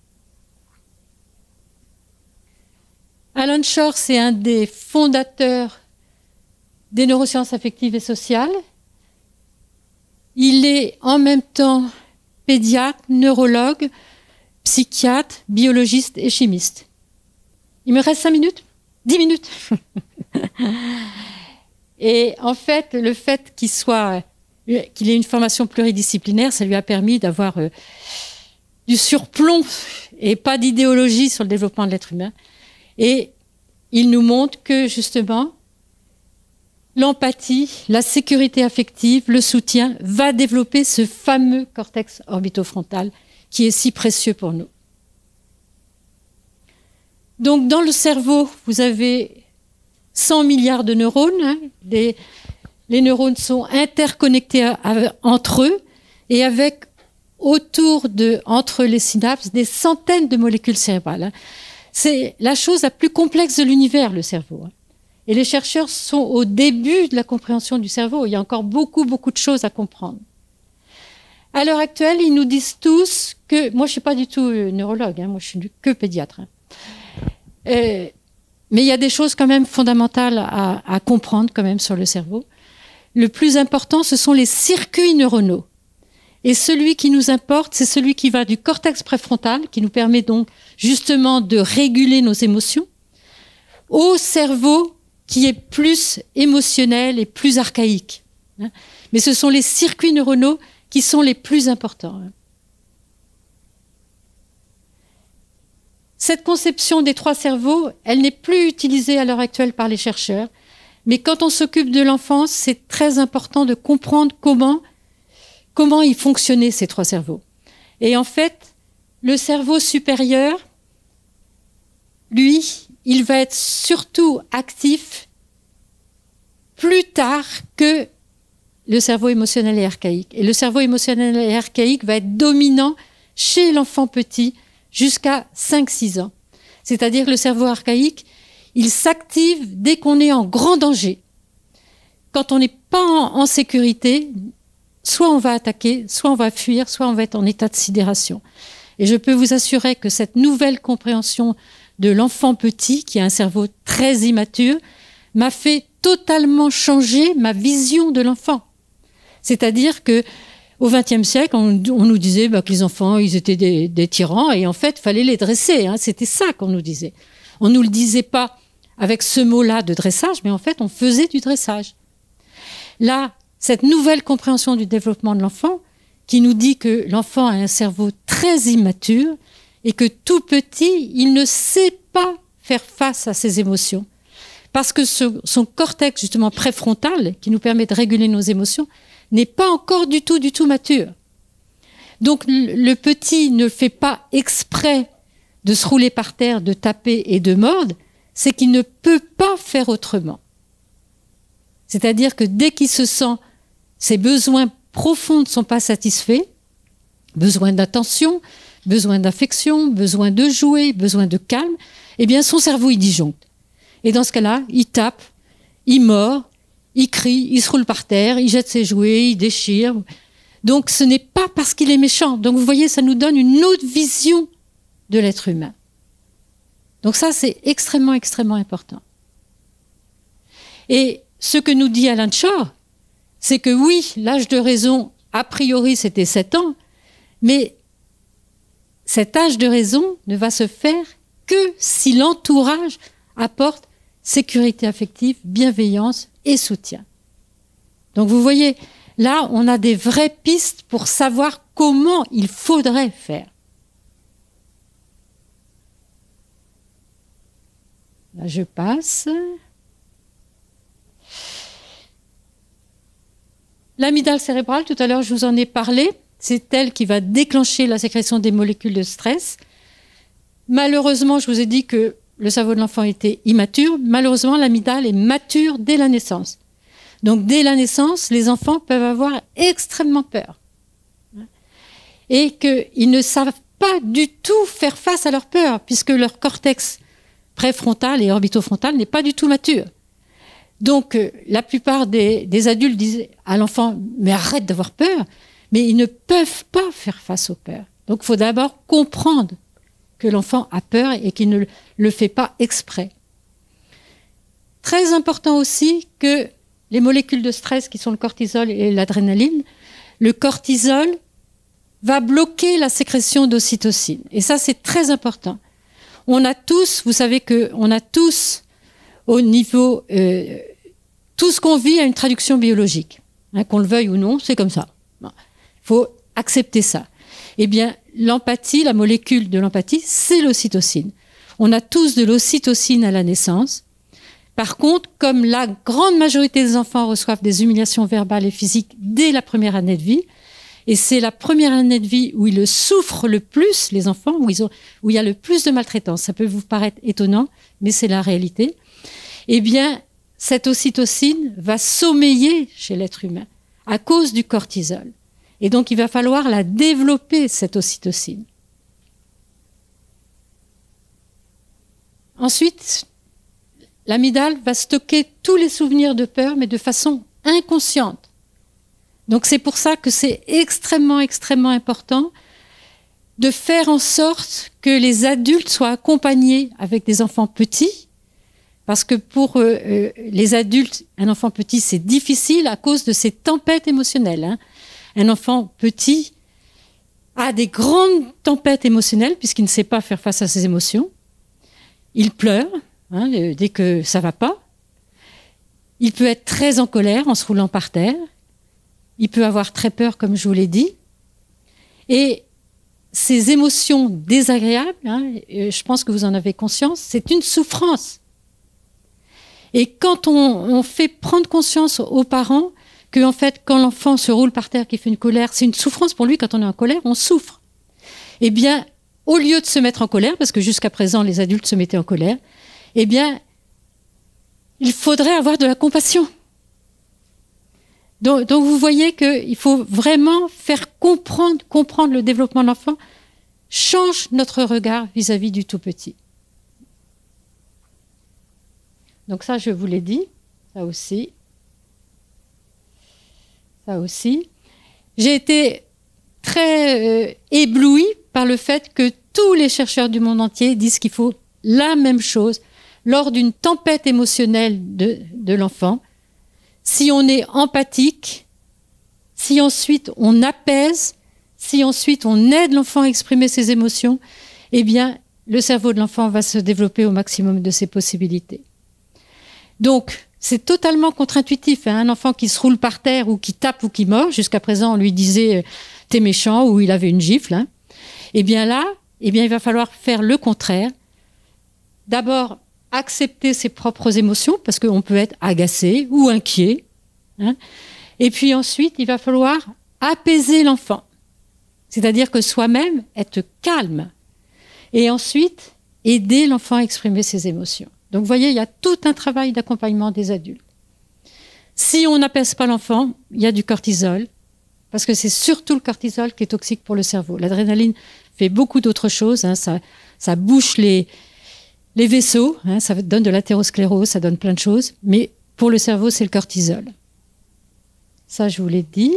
Alan Shore, c'est un des fondateurs des neurosciences affectives et sociales. Il est en même temps pédiatre, neurologue, psychiatre, biologiste et chimiste. Il me reste cinq minutes? Dix minutes. Et en fait, le fait qu'il soit, qu'il ait une formation pluridisciplinaire, ça lui a permis d'avoir euh, du surplomb et pas d'idéologie sur le développement de l'être humain. Et il nous montre que, justement, l'empathie, la sécurité affective, le soutien va développer ce fameux cortex orbitofrontal qui est si précieux pour nous. Donc, dans le cerveau, vous avez cent milliards de neurones. Hein. Les, les neurones sont interconnectés à, à, entre eux et avec, autour de, entre les synapses, des centaines de molécules cérébrales. Hein. C'est la chose la plus complexe de l'univers, le cerveau. Hein. Et les chercheurs sont au début de la compréhension du cerveau. Il y a encore beaucoup, beaucoup de choses à comprendre. À l'heure actuelle, ils nous disent tous que... Moi, je ne suis pas du tout neurologue, hein, moi, je suis que pédiatre. Hein. Euh, mais il y a des choses quand même fondamentales à, à comprendre quand même sur le cerveau. Le plus important, ce sont les circuits neuronaux. Et celui qui nous importe, c'est celui qui va du cortex préfrontal, qui nous permet donc justement de réguler nos émotions, au cerveau qui est plus émotionnel et plus archaïque. Mais ce sont les circuits neuronaux qui sont les plus importants. Cette conception des trois cerveaux, elle n'est plus utilisée à l'heure actuelle par les chercheurs, mais quand on s'occupe de l'enfance, c'est très important de comprendre comment, comment ils fonctionnaient, ces trois cerveaux. Et en fait, le cerveau supérieur, lui, il va être surtout actif plus tard que le cerveau émotionnel est archaïque. Et le cerveau émotionnel et archaïque va être dominant chez l'enfant petit jusqu'à cinq six ans. C'est-à-dire que le cerveau archaïque, il s'active dès qu'on est en grand danger. Quand on n'est pas en, en sécurité, soit on va attaquer, soit on va fuir, soit on va être en état de sidération. Et je peux vous assurer que cette nouvelle compréhension de l'enfant petit, qui a un cerveau très immature, m'a fait totalement changer ma vision de l'enfant. C'est-à-dire que au vingtième siècle, on, on nous disait bah, que les enfants, ils étaient des, des tyrans, et en fait, il fallait les dresser. Hein, c'était ça qu'on nous disait. On ne nous le disait pas avec ce mot-là de dressage, mais en fait, on faisait du dressage. Là, cette nouvelle compréhension du développement de l'enfant, qui nous dit que l'enfant a un cerveau très immature, et que tout petit, il ne sait pas faire face à ses émotions. Parce que ce, son cortex, justement, préfrontal, qui nous permet de réguler nos émotions, n'est pas encore du tout, du tout mature. Donc, le petit ne fait pas exprès de se rouler par terre, de taper et de mordre, c'est qu'il ne peut pas faire autrement. C'est-à-dire que dès qu'il se sent, ses besoins profonds ne sont pas satisfaits, besoin d'attention, besoin d'affection, besoin de jouer, besoin de calme, eh bien, son cerveau, il disjoncte. Et dans ce cas-là, il tape, il mord, il crie, il se roule par terre, il jette ses jouets, il déchire. Donc, ce n'est pas parce qu'il est méchant. Donc, vous voyez, ça nous donne une autre vision de l'être humain. Donc ça, c'est extrêmement, extrêmement important. Et ce que nous dit Alan Shore, c'est que oui, l'âge de raison, a priori, c'était sept ans, mais cet âge de raison ne va se faire que si l'entourage apporte sécurité affective, bienveillance et soutien. Donc vous voyez, là, on a des vraies pistes pour savoir comment il faudrait faire. Là, je passe. L'amygdale cérébrale, tout à l'heure, je vous en ai parlé. C'est elle qui va déclencher la sécrétion des molécules de stress. Malheureusement, je vous ai dit que le cerveau de l'enfant était immature. Malheureusement, l'amygdale est mature dès la naissance. Donc, dès la naissance, les enfants peuvent avoir extrêmement peur. Et qu'ils ne savent pas du tout faire face à leur peur, puisque leur cortex préfrontal et orbitofrontal n'est pas du tout mature. Donc, euh, la plupart des, des adultes disent à l'enfant « mais arrête d'avoir peur », mais ils ne peuvent pas faire face aux peurs. Donc, il faut d'abord comprendre que l'enfant a peur et qu'il ne le fait pas exprès. Très important aussi que les molécules de stress qui sont le cortisol et l'adrénaline, le cortisol va bloquer la sécrétion d'ocytocine. Et ça, c'est très important. On a tous, vous savez qu'on a tous au niveau, euh, tout ce qu'on vit a une traduction biologique. Hein, qu'on le veuille ou non, c'est comme ça. Il faut accepter ça. Eh bien, l'empathie, la molécule de l'empathie, c'est l'ocytocine. On a tous de l'ocytocine à la naissance. Par contre, comme la grande majorité des enfants reçoivent des humiliations verbales et physiques dès la première année de vie, et c'est la première année de vie où ils souffrent le plus, les enfants, où, ils ont, où il y a le plus de maltraitance. Ça peut vous paraître étonnant, mais c'est la réalité. Eh bien, cette ocytocine va sommeiller chez l'être humain à cause du cortisol. Et donc, il va falloir la développer, cette ocytocine. Ensuite, l'amygdale va stocker tous les souvenirs de peur, mais de façon inconsciente. Donc, c'est pour ça que c'est extrêmement, extrêmement important de faire en sorte que les adultes soient accompagnés avec des enfants petits, parce que pour euh, euh, les adultes, un enfant petit, c'est difficile à cause de ces tempêtes émotionnelles. Hein. Un enfant petit a des grandes tempêtes émotionnelles puisqu'il ne sait pas faire face à ses émotions. Il pleure hein, dès que ça va pas. Il peut être très en colère en se roulant par terre. Il peut avoir très peur, comme je vous l'ai dit. Et ces émotions désagréables, hein, je pense que vous en avez conscience, c'est une souffrance. Et quand on, on fait prendre conscience aux parents que, en fait, quand l'enfant se roule par terre, qu'il fait une colère, c'est une souffrance pour lui. Quand on est en colère, on souffre. Eh bien, au lieu de se mettre en colère, parce que jusqu'à présent, les adultes se mettaient en colère, eh bien, il faudrait avoir de la compassion. Donc, donc vous voyez qu'il faut vraiment faire comprendre, comprendre le développement de l'enfant, change notre regard vis-à-vis du tout petit. Donc ça, je vous l'ai dit, ça aussi. Ça aussi. J'ai été très euh, éblouie par le fait que tous les chercheurs du monde entier disent qu'il faut la même chose lors d'une tempête émotionnelle de, de l'enfant. Si on est empathique, si ensuite on apaise, si ensuite on aide l'enfant à exprimer ses émotions, eh bien, le cerveau de l'enfant va se développer au maximum de ses possibilités. Donc, c'est totalement contre-intuitif. Hein, un enfant qui se roule par terre ou qui tape ou qui mord, jusqu'à présent on lui disait « t'es méchant » ou il avait une gifle. Hein. Eh bien là, eh bien, il va falloir faire le contraire. D'abord, accepter ses propres émotions, parce qu'on peut être agacé ou inquiet. Hein. Et puis ensuite, il va falloir apaiser l'enfant. C'est-à-dire que soi-même, être calme. Et ensuite, aider l'enfant à exprimer ses émotions. Donc, vous voyez, il y a tout un travail d'accompagnement des adultes. Si on n'apaise pas l'enfant, il y a du cortisol, parce que c'est surtout le cortisol qui est toxique pour le cerveau. L'adrénaline fait beaucoup d'autres choses. Hein, ça, ça bouche les, les vaisseaux, hein, ça donne de l'athérosclérose, ça donne plein de choses. Mais pour le cerveau, c'est le cortisol. Ça, je vous l'ai dit.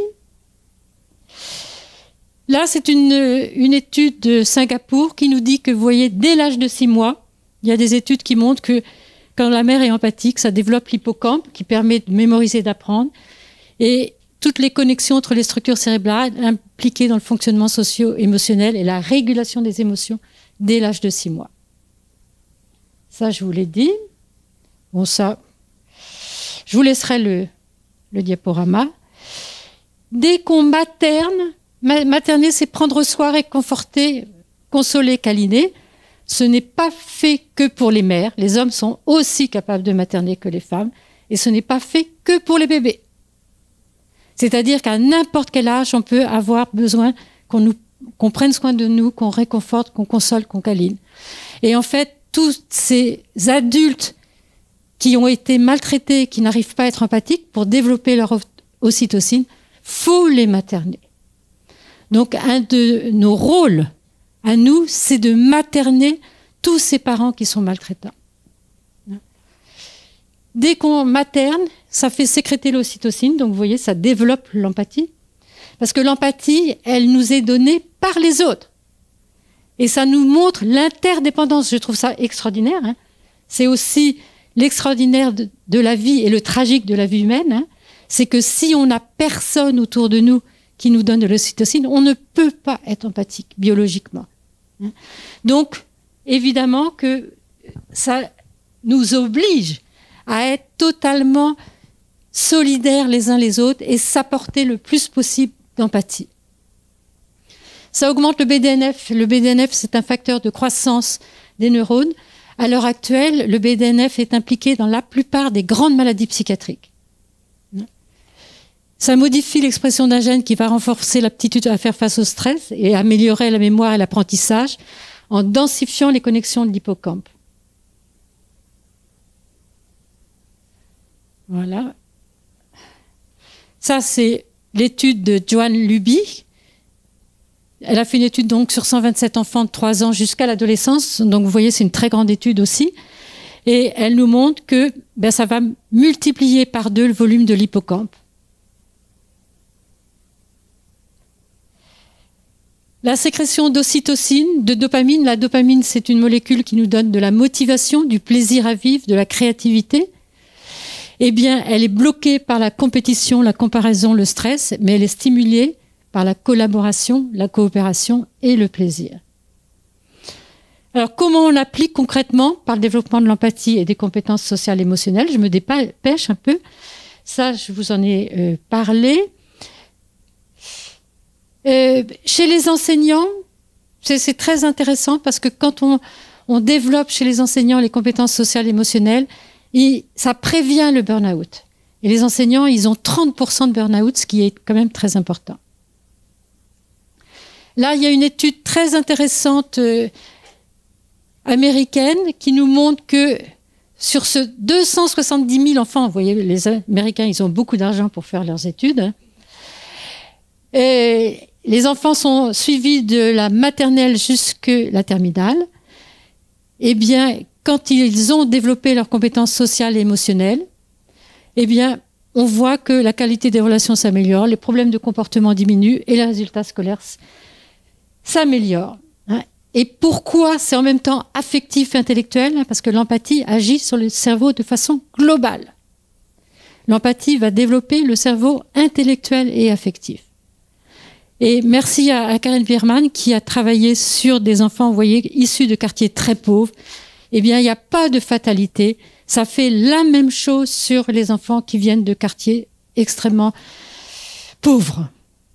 Là, c'est une, une étude de Singapour qui nous dit que, vous voyez, dès l'âge de six mois, il y a des études qui montrent que quand la mère est empathique, ça développe l'hippocampe qui permet de mémoriser, d'apprendre. Et toutes les connexions entre les structures cérébrales impliquées dans le fonctionnement socio-émotionnel et la régulation des émotions dès l'âge de six mois. Ça, je vous l'ai dit. Bon, ça, je vous laisserai le, le diaporama. Dès qu'on materne, materner, c'est prendre soin, réconforter, consoler, câliner. Ce n'est pas fait que pour les mères. Les hommes sont aussi capables de materner que les femmes. Et ce n'est pas fait que pour les bébés. C'est-à-dire qu'à n'importe quel âge, on peut avoir besoin qu'on nous, qu'on prenne soin de nous, qu'on réconforte, qu'on console, qu'on câline. Et en fait, tous ces adultes qui ont été maltraités, qui n'arrivent pas à être empathiques, pour développer leur ocytocine, faut les materner. Donc, un de nos rôles à nous, c'est de materner tous ces parents qui sont maltraitants. Dès qu'on materne, ça fait sécréter l'ocytocine, donc vous voyez, ça développe l'empathie. Parce que l'empathie, elle nous est donnée par les autres. Et ça nous montre l'interdépendance. Je trouve ça extraordinaire. Hein. C'est aussi l'extraordinaire de, de la vie et le tragique de la vie humaine. Hein. C'est que si on n'a personne autour de nous qui nous donne de l'ocytocine, on ne peut pas être empathique biologiquement. Donc, évidemment que ça nous oblige à être totalement solidaires les uns les autres et s'apporter le plus possible d'empathie. Ça augmente le B D N F. Le B D N F, c'est un facteur de croissance des neurones. À l'heure actuelle, le B D N F est impliqué dans la plupart des grandes maladies psychiatriques. Ça modifie l'expression d'un gène qui va renforcer l'aptitude à faire face au stress et améliorer la mémoire et l'apprentissage en densifiant les connexions de l'hippocampe. Voilà. Ça, c'est l'étude de Joanne Luby. Elle a fait une étude donc sur cent vingt-sept enfants de trois ans jusqu'à l'adolescence. Donc, vous voyez, c'est une très grande étude aussi. Et elle nous montre que ben, ça va multiplier par deux le volume de l'hippocampe. La sécrétion d'ocytocine, de dopamine. La dopamine, c'est une molécule qui nous donne de la motivation, du plaisir à vivre, de la créativité. Eh bien, elle est bloquée par la compétition, la comparaison, le stress, mais elle est stimulée par la collaboration, la coopération et le plaisir. Alors, comment on l'applique concrètement par le développement de l'empathie et des compétences sociales et émotionnelles? Je me dépêche un peu. Ça, je vous en ai euh, parlé. Euh, chez les enseignants, c'est très intéressant parce que quand on, on développe chez les enseignants les compétences sociales et émotionnelles, et ça prévient le burn-out. Et les enseignants, ils ont trente pour cent de burn-out, ce qui est quand même très important. Là, il y a une étude très intéressante euh, américaine qui nous montre que sur ce deux cent soixante-dix mille enfants, vous voyez, les Américains, ils ont beaucoup d'argent pour faire leurs études. Et les enfants sont suivis de la maternelle jusqu'à la terminale. Eh bien, quand ils ont développé leurs compétences sociales et émotionnelles, eh bien, on voit que la qualité des relations s'améliore, les problèmes de comportement diminuent et les résultats scolaires s'améliorent. Et pourquoi c'est en même temps affectif et intellectuel? Parce que l'empathie agit sur le cerveau de façon globale. L'empathie va développer le cerveau intellectuel et affectif. Et merci à, à Karen Bierman qui a travaillé sur des enfants, vous voyez, issus de quartiers très pauvres. Eh bien, il n'y a pas de fatalité. Ça fait la même chose sur les enfants qui viennent de quartiers extrêmement pauvres.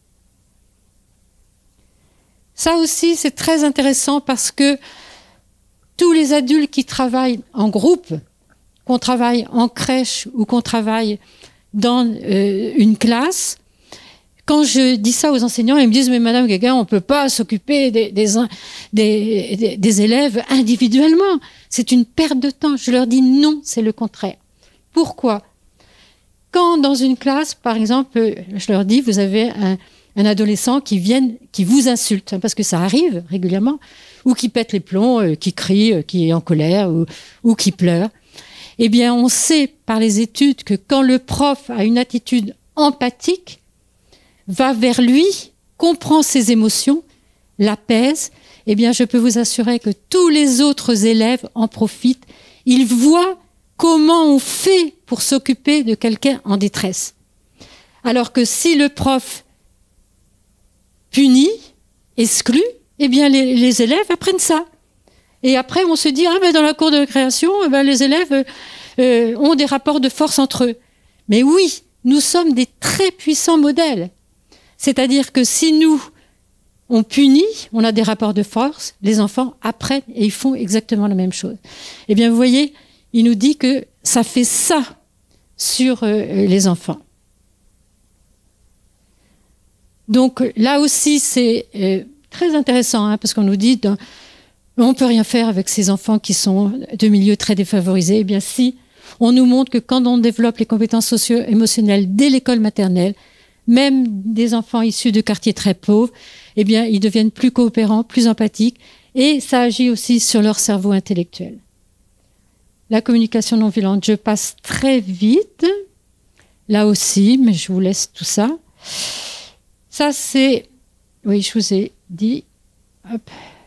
Ça aussi, c'est très intéressant parce que tous les adultes qui travaillent en groupe, qu'on travaille en crèche ou qu'on travaille dans euh, une classe, quand je dis ça aux enseignants, ils me disent « Mais Madame Guéguin, on ne peut pas s'occuper des, des, des, des, des élèves individuellement. C'est une perte de temps. » Je leur dis « Non, c'est le contraire. » Pourquoi? Quand dans une classe, par exemple, je leur dis « Vous avez un... un adolescent qui vienne, qui vous insulte, parce que ça arrive régulièrement, ou qui pète les plombs, euh, qui crie, euh, qui est en colère, ou, ou qui pleure. Eh bien, on sait par les études que quand le prof a une attitude empathique, va vers lui, comprend ses émotions, l'apaise, eh bien, je peux vous assurer que tous les autres élèves en profitent. Ils voient comment on fait pour s'occuper de quelqu'un en détresse. Alors que si le prof punit, exclut, eh bien les, les élèves apprennent ça. Et après, on se dit, ah ben dans la cour de récréation, eh ben, les élèves euh, ont des rapports de force entre eux. Mais oui, nous sommes des très puissants modèles. C'est-à-dire que si nous, on punit, on a des rapports de force, les enfants apprennent et ils font exactement la même chose. Eh bien, vous voyez, il nous dit que ça fait ça sur euh, les enfants. Donc là aussi, c'est euh, très intéressant, hein, parce qu'on nous dit dans, on ne peut rien faire avec ces enfants qui sont de milieux très défavorisés. Eh bien si, on nous montre que quand on développe les compétences socio-émotionnelles dès l'école maternelle, même des enfants issus de quartiers très pauvres, eh bien ils deviennent plus coopérants, plus empathiques, et ça agit aussi sur leur cerveau intellectuel. La communication non violente, je passe très vite, là aussi, mais je vous laisse tout ça. Ça, c'est... Oui, je vous ai dit... Hop.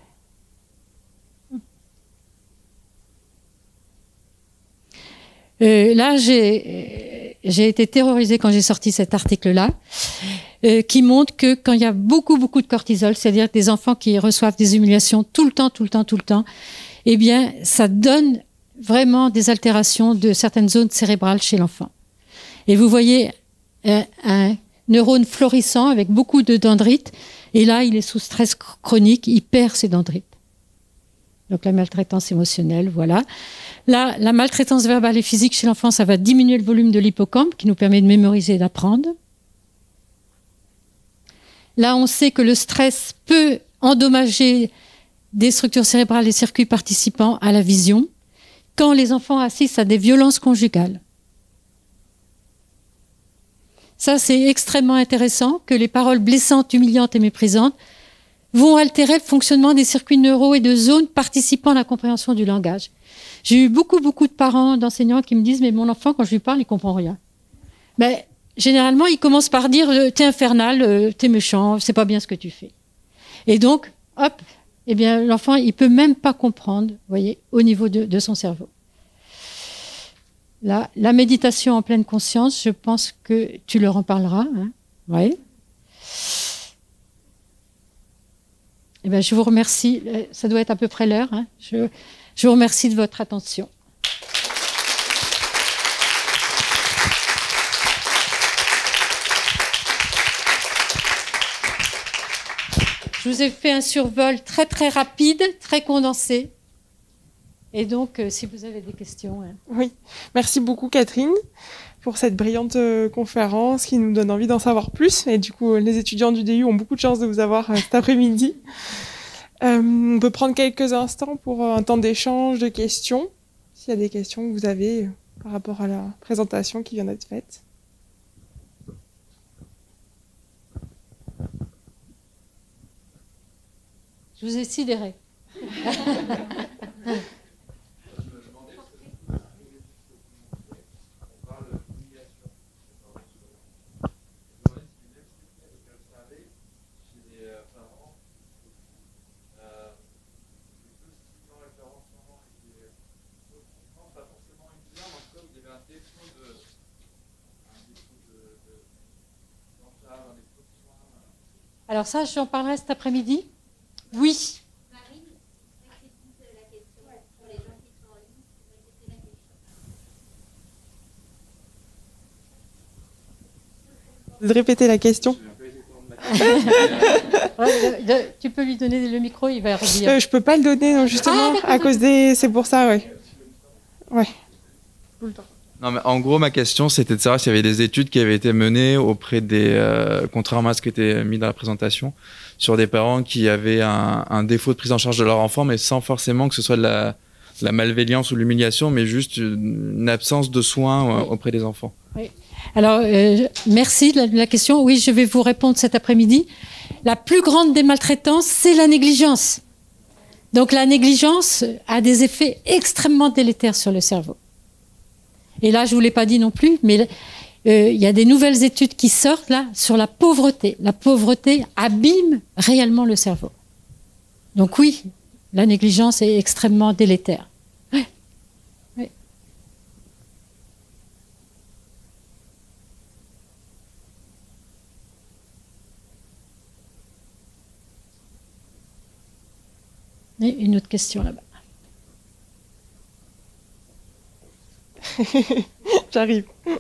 Euh, là, j'ai, j'ai été terrorisée quand j'ai sorti cet article-là, euh, qui montre que quand il y a beaucoup, beaucoup de cortisol, c'est-à-dire des enfants qui reçoivent des humiliations tout le temps, tout le temps, tout le temps, eh bien, ça donne vraiment des altérations de certaines zones cérébrales chez l'enfant. Et vous voyez un... un neurone florissant avec beaucoup de dendrites. Et là, il est sous stress chronique, il perd ses dendrites. Donc la maltraitance émotionnelle, voilà. Là, la maltraitance verbale et physique chez l'enfant, ça va diminuer le volume de l'hippocampe qui nous permet de mémoriser et d'apprendre. Là, on sait que le stress peut endommager des structures cérébrales et circuits participants à la vision quand les enfants assistent à des violences conjugales. Ça, c'est extrêmement intéressant, que les paroles blessantes, humiliantes et méprisantes vont altérer le fonctionnement des circuits neuraux et de zones participant à la compréhension du langage. J'ai eu beaucoup, beaucoup de parents, d'enseignants qui me disent « Mais mon enfant, quand je lui parle, il ne comprend rien. » Mais généralement, il commence par dire « T'es infernal, euh, t'es méchant, c'est pas bien ce que tu fais. » Et donc, hop, eh bien, l'enfant, il ne peut même pas comprendre, vous voyez, au niveau de, de son cerveau. Là, la méditation en pleine conscience, je pense que tu leur en parleras. Hein, oui. Eh bien, je vous remercie. Ça doit être à peu près l'heure. Hein. Je, je vous remercie de votre attention. Je vous ai fait un survol très très rapide, très condensé. Et donc, euh, si vous avez des questions... Hein. Oui, merci beaucoup Catherine pour cette brillante euh, conférence qui nous donne envie d'en savoir plus. Et du coup, euh, les étudiants du D U ont beaucoup de chance de vous avoir euh, cet après-midi. Euh, on peut prendre quelques instants pour euh, un temps d'échange, de questions, s'il y a des questions que vous avez par rapport à la présentation qui vient d'être faite. Je vous ai sidéré. Alors ça, j'en parlerai cet après-midi. Oui. Marine, répète la question pour les gens qui sont en ligne. Répétez la question. Ouais, de, de, tu peux lui donner le micro, il va redire. Euh, je peux pas le donner, non, justement, Ah, à cause des... C'est pour ça, ouais. Ouais. Tout le temps. Non, mais en gros, ma question, c'était de savoir s'il y avait des études qui avaient été menées auprès des, euh, contrairement à ce qui était mis dans la présentation, sur des parents qui avaient un, un défaut de prise en charge de leur enfant, mais sans forcément que ce soit de la, de la malveillance ou l'humiliation, mais juste une absence de soins Oui. auprès des enfants. Oui. Alors, euh, merci de la, de la question. Oui, je vais vous répondre cet après-midi. La plus grande des maltraitances, c'est la négligence. Donc, la négligence a des effets extrêmement délétères sur le cerveau. Et là, je ne vous l'ai pas dit non plus, mais euh, il y a des nouvelles études qui sortent là sur la pauvreté. La pauvreté abîme réellement le cerveau. Donc oui, la négligence est extrêmement délétère. Oui. Oui. Et une autre question là-bas. J'arrive.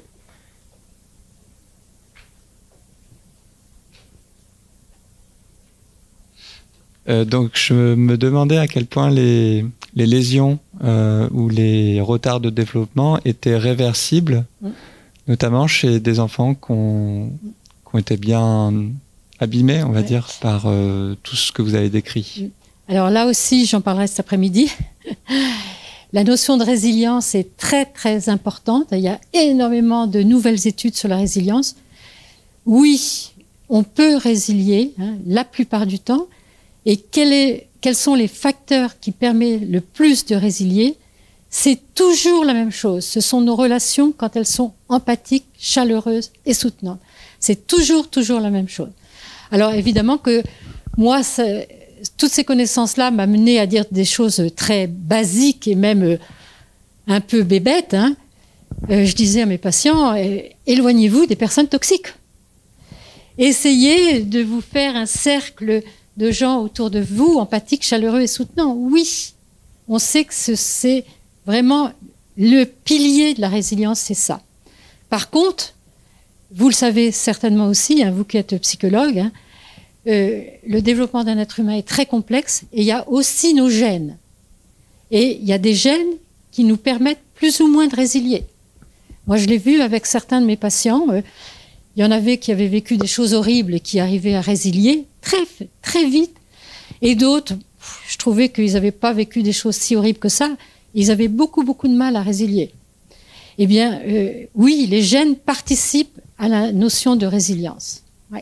Euh, donc, je me demandais à quel point les, les lésions euh, ou les retards de développement étaient réversibles, mmh. notamment chez des enfants qui ont, qui ont été bien abîmés, on va ouais. dire, par euh, tout ce que vous avez décrit. Alors là aussi, j'en parlerai cet après-midi. La notion de résilience est très, très importante. Il y a énormément de nouvelles études sur la résilience. Oui, on peut résilier hein, la plupart du temps. Et quel est, quels sont les facteurs qui permettent le plus de résilier? C'est toujours la même chose. Ce sont nos relations quand elles sont empathiques, chaleureuses et soutenantes. C'est toujours, toujours la même chose. Alors évidemment que moi, ça, toutes ces connaissances-là m'ont mené à dire des choses très basiques et même euh, un peu bébêtes. Hein. Euh, je disais à mes patients, euh, éloignez-vous des personnes toxiques. Essayez de vous faire un cercle de gens autour de vous, empathiques, chaleureux et soutenants. Oui, on sait que c'est vraiment le pilier de la résilience, c'est ça. Par contre, vous le savez certainement aussi, hein, vous qui êtes psychologue, hein, euh, le développement d'un être humain est très complexe et il y a aussi nos gènes. Et il y a des gènes qui nous permettent plus ou moins de résilier. Moi, je l'ai vu avec certains de mes patients. Euh, il y en avait qui avaient vécu des choses horribles et qui arrivaient à résilier très, très vite. Et d'autres, je trouvais qu'ils n'avaient pas vécu des choses si horribles que ça. Ils avaient beaucoup, beaucoup de mal à résilier. Eh bien, euh, oui, les gènes participent à la notion de résilience. Ouais.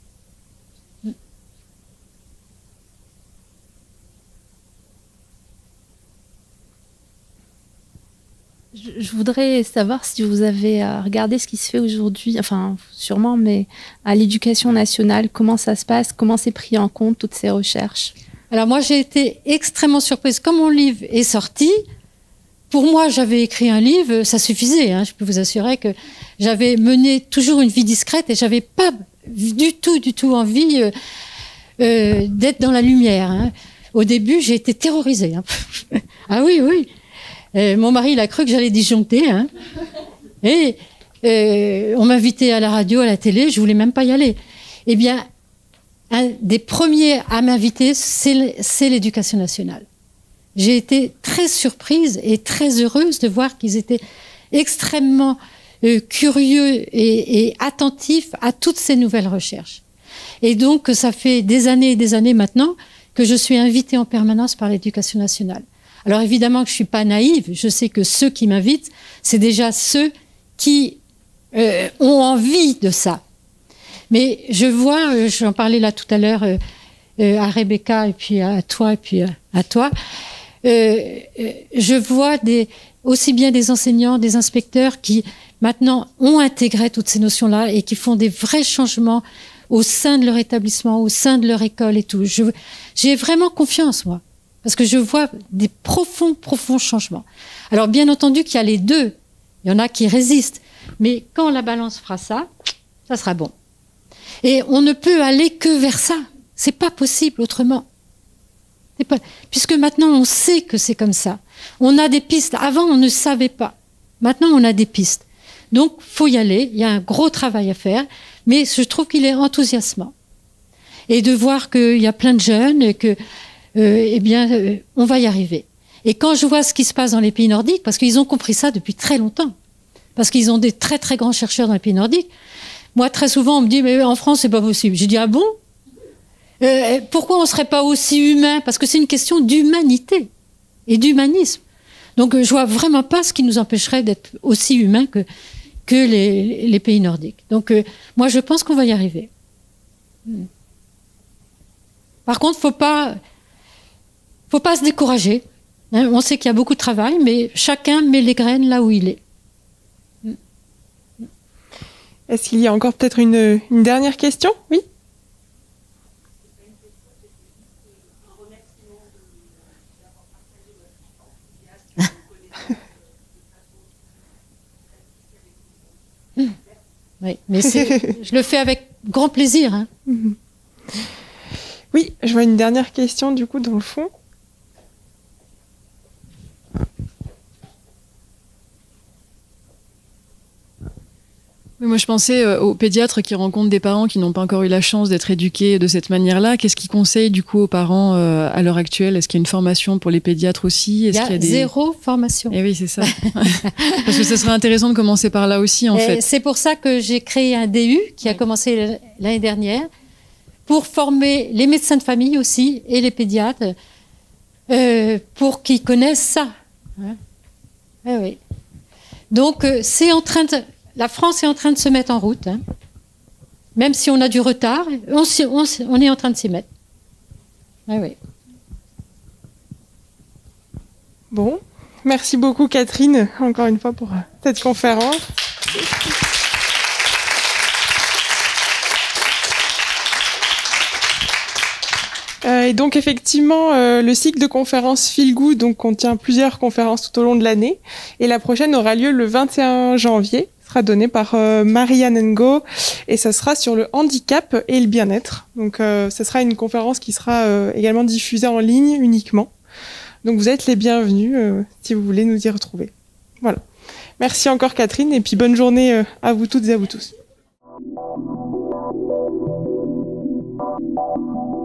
Je, je voudrais savoir si vous avez regardé ce qui se fait aujourd'hui, enfin sûrement, mais à l'éducation nationale, comment ça se passe, comment c'est pris en compte toutes ces recherches? Alors moi, j'ai été extrêmement surprise. Comme mon livre est sorti, pour moi, j'avais écrit un livre, ça suffisait. Hein, je peux vous assurer que j'avais mené toujours une vie discrète et j'avais pas du tout, du tout envie euh, euh, d'être dans la lumière. Hein. Au début, j'ai été terrorisée. Hein. Ah oui, oui. Euh, mon mari, il a cru que j'allais disjoncter. Hein. Et euh, on m'invitait à la radio, à la télé, je voulais même pas y aller. Eh bien, un des premiers à m'inviter, c'est l'éducation nationale. J'ai été très surprise et très heureuse de voir qu'ils étaient extrêmement euh, curieux et, et attentifs à toutes ces nouvelles recherches. Et donc, ça fait des années et des années maintenant que je suis invitée en permanence par l'éducation nationale. Alors évidemment que je suis pas naïve, je sais que ceux qui m'invitent, c'est déjà ceux qui euh, ont envie de ça. Mais je vois, euh, j'en parlais là tout à l'heure euh, euh, à Rebecca et puis à toi et puis à, à toi, euh, euh, je vois des, aussi bien des enseignants, des inspecteurs qui maintenant ont intégré toutes ces notions-là et qui font des vrais changements au sein de leur établissement, au sein de leur école et tout. Je, j'ai vraiment confiance, moi, parce que je vois des profonds, profonds changements. Alors, bien entendu qu'il y a les deux. Il y en a qui résistent. Mais quand la balance fera ça, ça sera bon. Et on ne peut aller que vers ça. C'est pas possible autrement. C'est pas... Puisque maintenant, on sait que c'est comme ça. On a des pistes. Avant, on ne savait pas. Maintenant, on a des pistes. Donc, faut y aller. Il y a un gros travail à faire. Mais je trouve qu'il est enthousiasmant. Et de voir qu'il y a plein de jeunes et que, euh, eh bien, euh, on va y arriver. Et quand je vois ce qui se passe dans les pays nordiques, parce qu'ils ont compris ça depuis très longtemps, parce qu'ils ont des très très grands chercheurs dans les pays nordiques, moi très souvent on me dit mais en France c'est pas possible. J'ai dit ah bon euh, pourquoi on serait pas aussi humain? Parce que c'est une question d'humanité et d'humanisme. Donc euh, je vois vraiment pas ce qui nous empêcherait d'être aussi humains que que les, les pays nordiques. Donc euh, moi je pense qu'on va y arriver. Par contre faut pas faut pas se décourager. Hein, on sait qu'il y a beaucoup de travail, mais chacun met les graines là où il est. Est-ce qu'il y a encore peut-être une, une dernière question? Oui. Oui, mais c'est, je le fais avec grand plaisir. Hein. Oui, je vois une dernière question du coup dans le fond. Mais moi, je pensais euh, aux pédiatres qui rencontrent des parents qui n'ont pas encore eu la chance d'être éduqués de cette manière-là. Qu'est-ce qu'ils conseillent du coup aux parents euh, à l'heure actuelle? Est-ce qu'il y a une formation pour les pédiatres aussi? Est-ce Il y a, qu'il y a des... zéro formation. Eh oui, c'est ça. Parce que ce serait intéressant de commencer par là aussi, en Et fait. c'est pour ça que j'ai créé un D U qui a commencé l'année dernière pour former les médecins de famille aussi et les pédiatres euh, pour qu'ils connaissent ça. Hein? Eh oui. Donc, euh, c'est en train de... La France est en train de se mettre en route. Hein. Même si on a du retard, on, on, on est en train de s'y mettre. Oui, oui. Bon, merci beaucoup Catherine, encore une fois pour cette conférence. Euh, et donc effectivement, euh, le cycle de conférences Feel Good donc, contient plusieurs conférences tout au long de l'année. Et la prochaine aura lieu le vingt et un janvier. Sera donné par euh, Marianne Ngo et ça sera sur le handicap et le bien-être. Donc euh, ça sera une conférence qui sera euh, également diffusée en ligne uniquement. Donc vous êtes les bienvenus euh, si vous voulez nous y retrouver. Voilà. Merci encore Catherine et puis bonne journée euh, à vous toutes et à vous tous.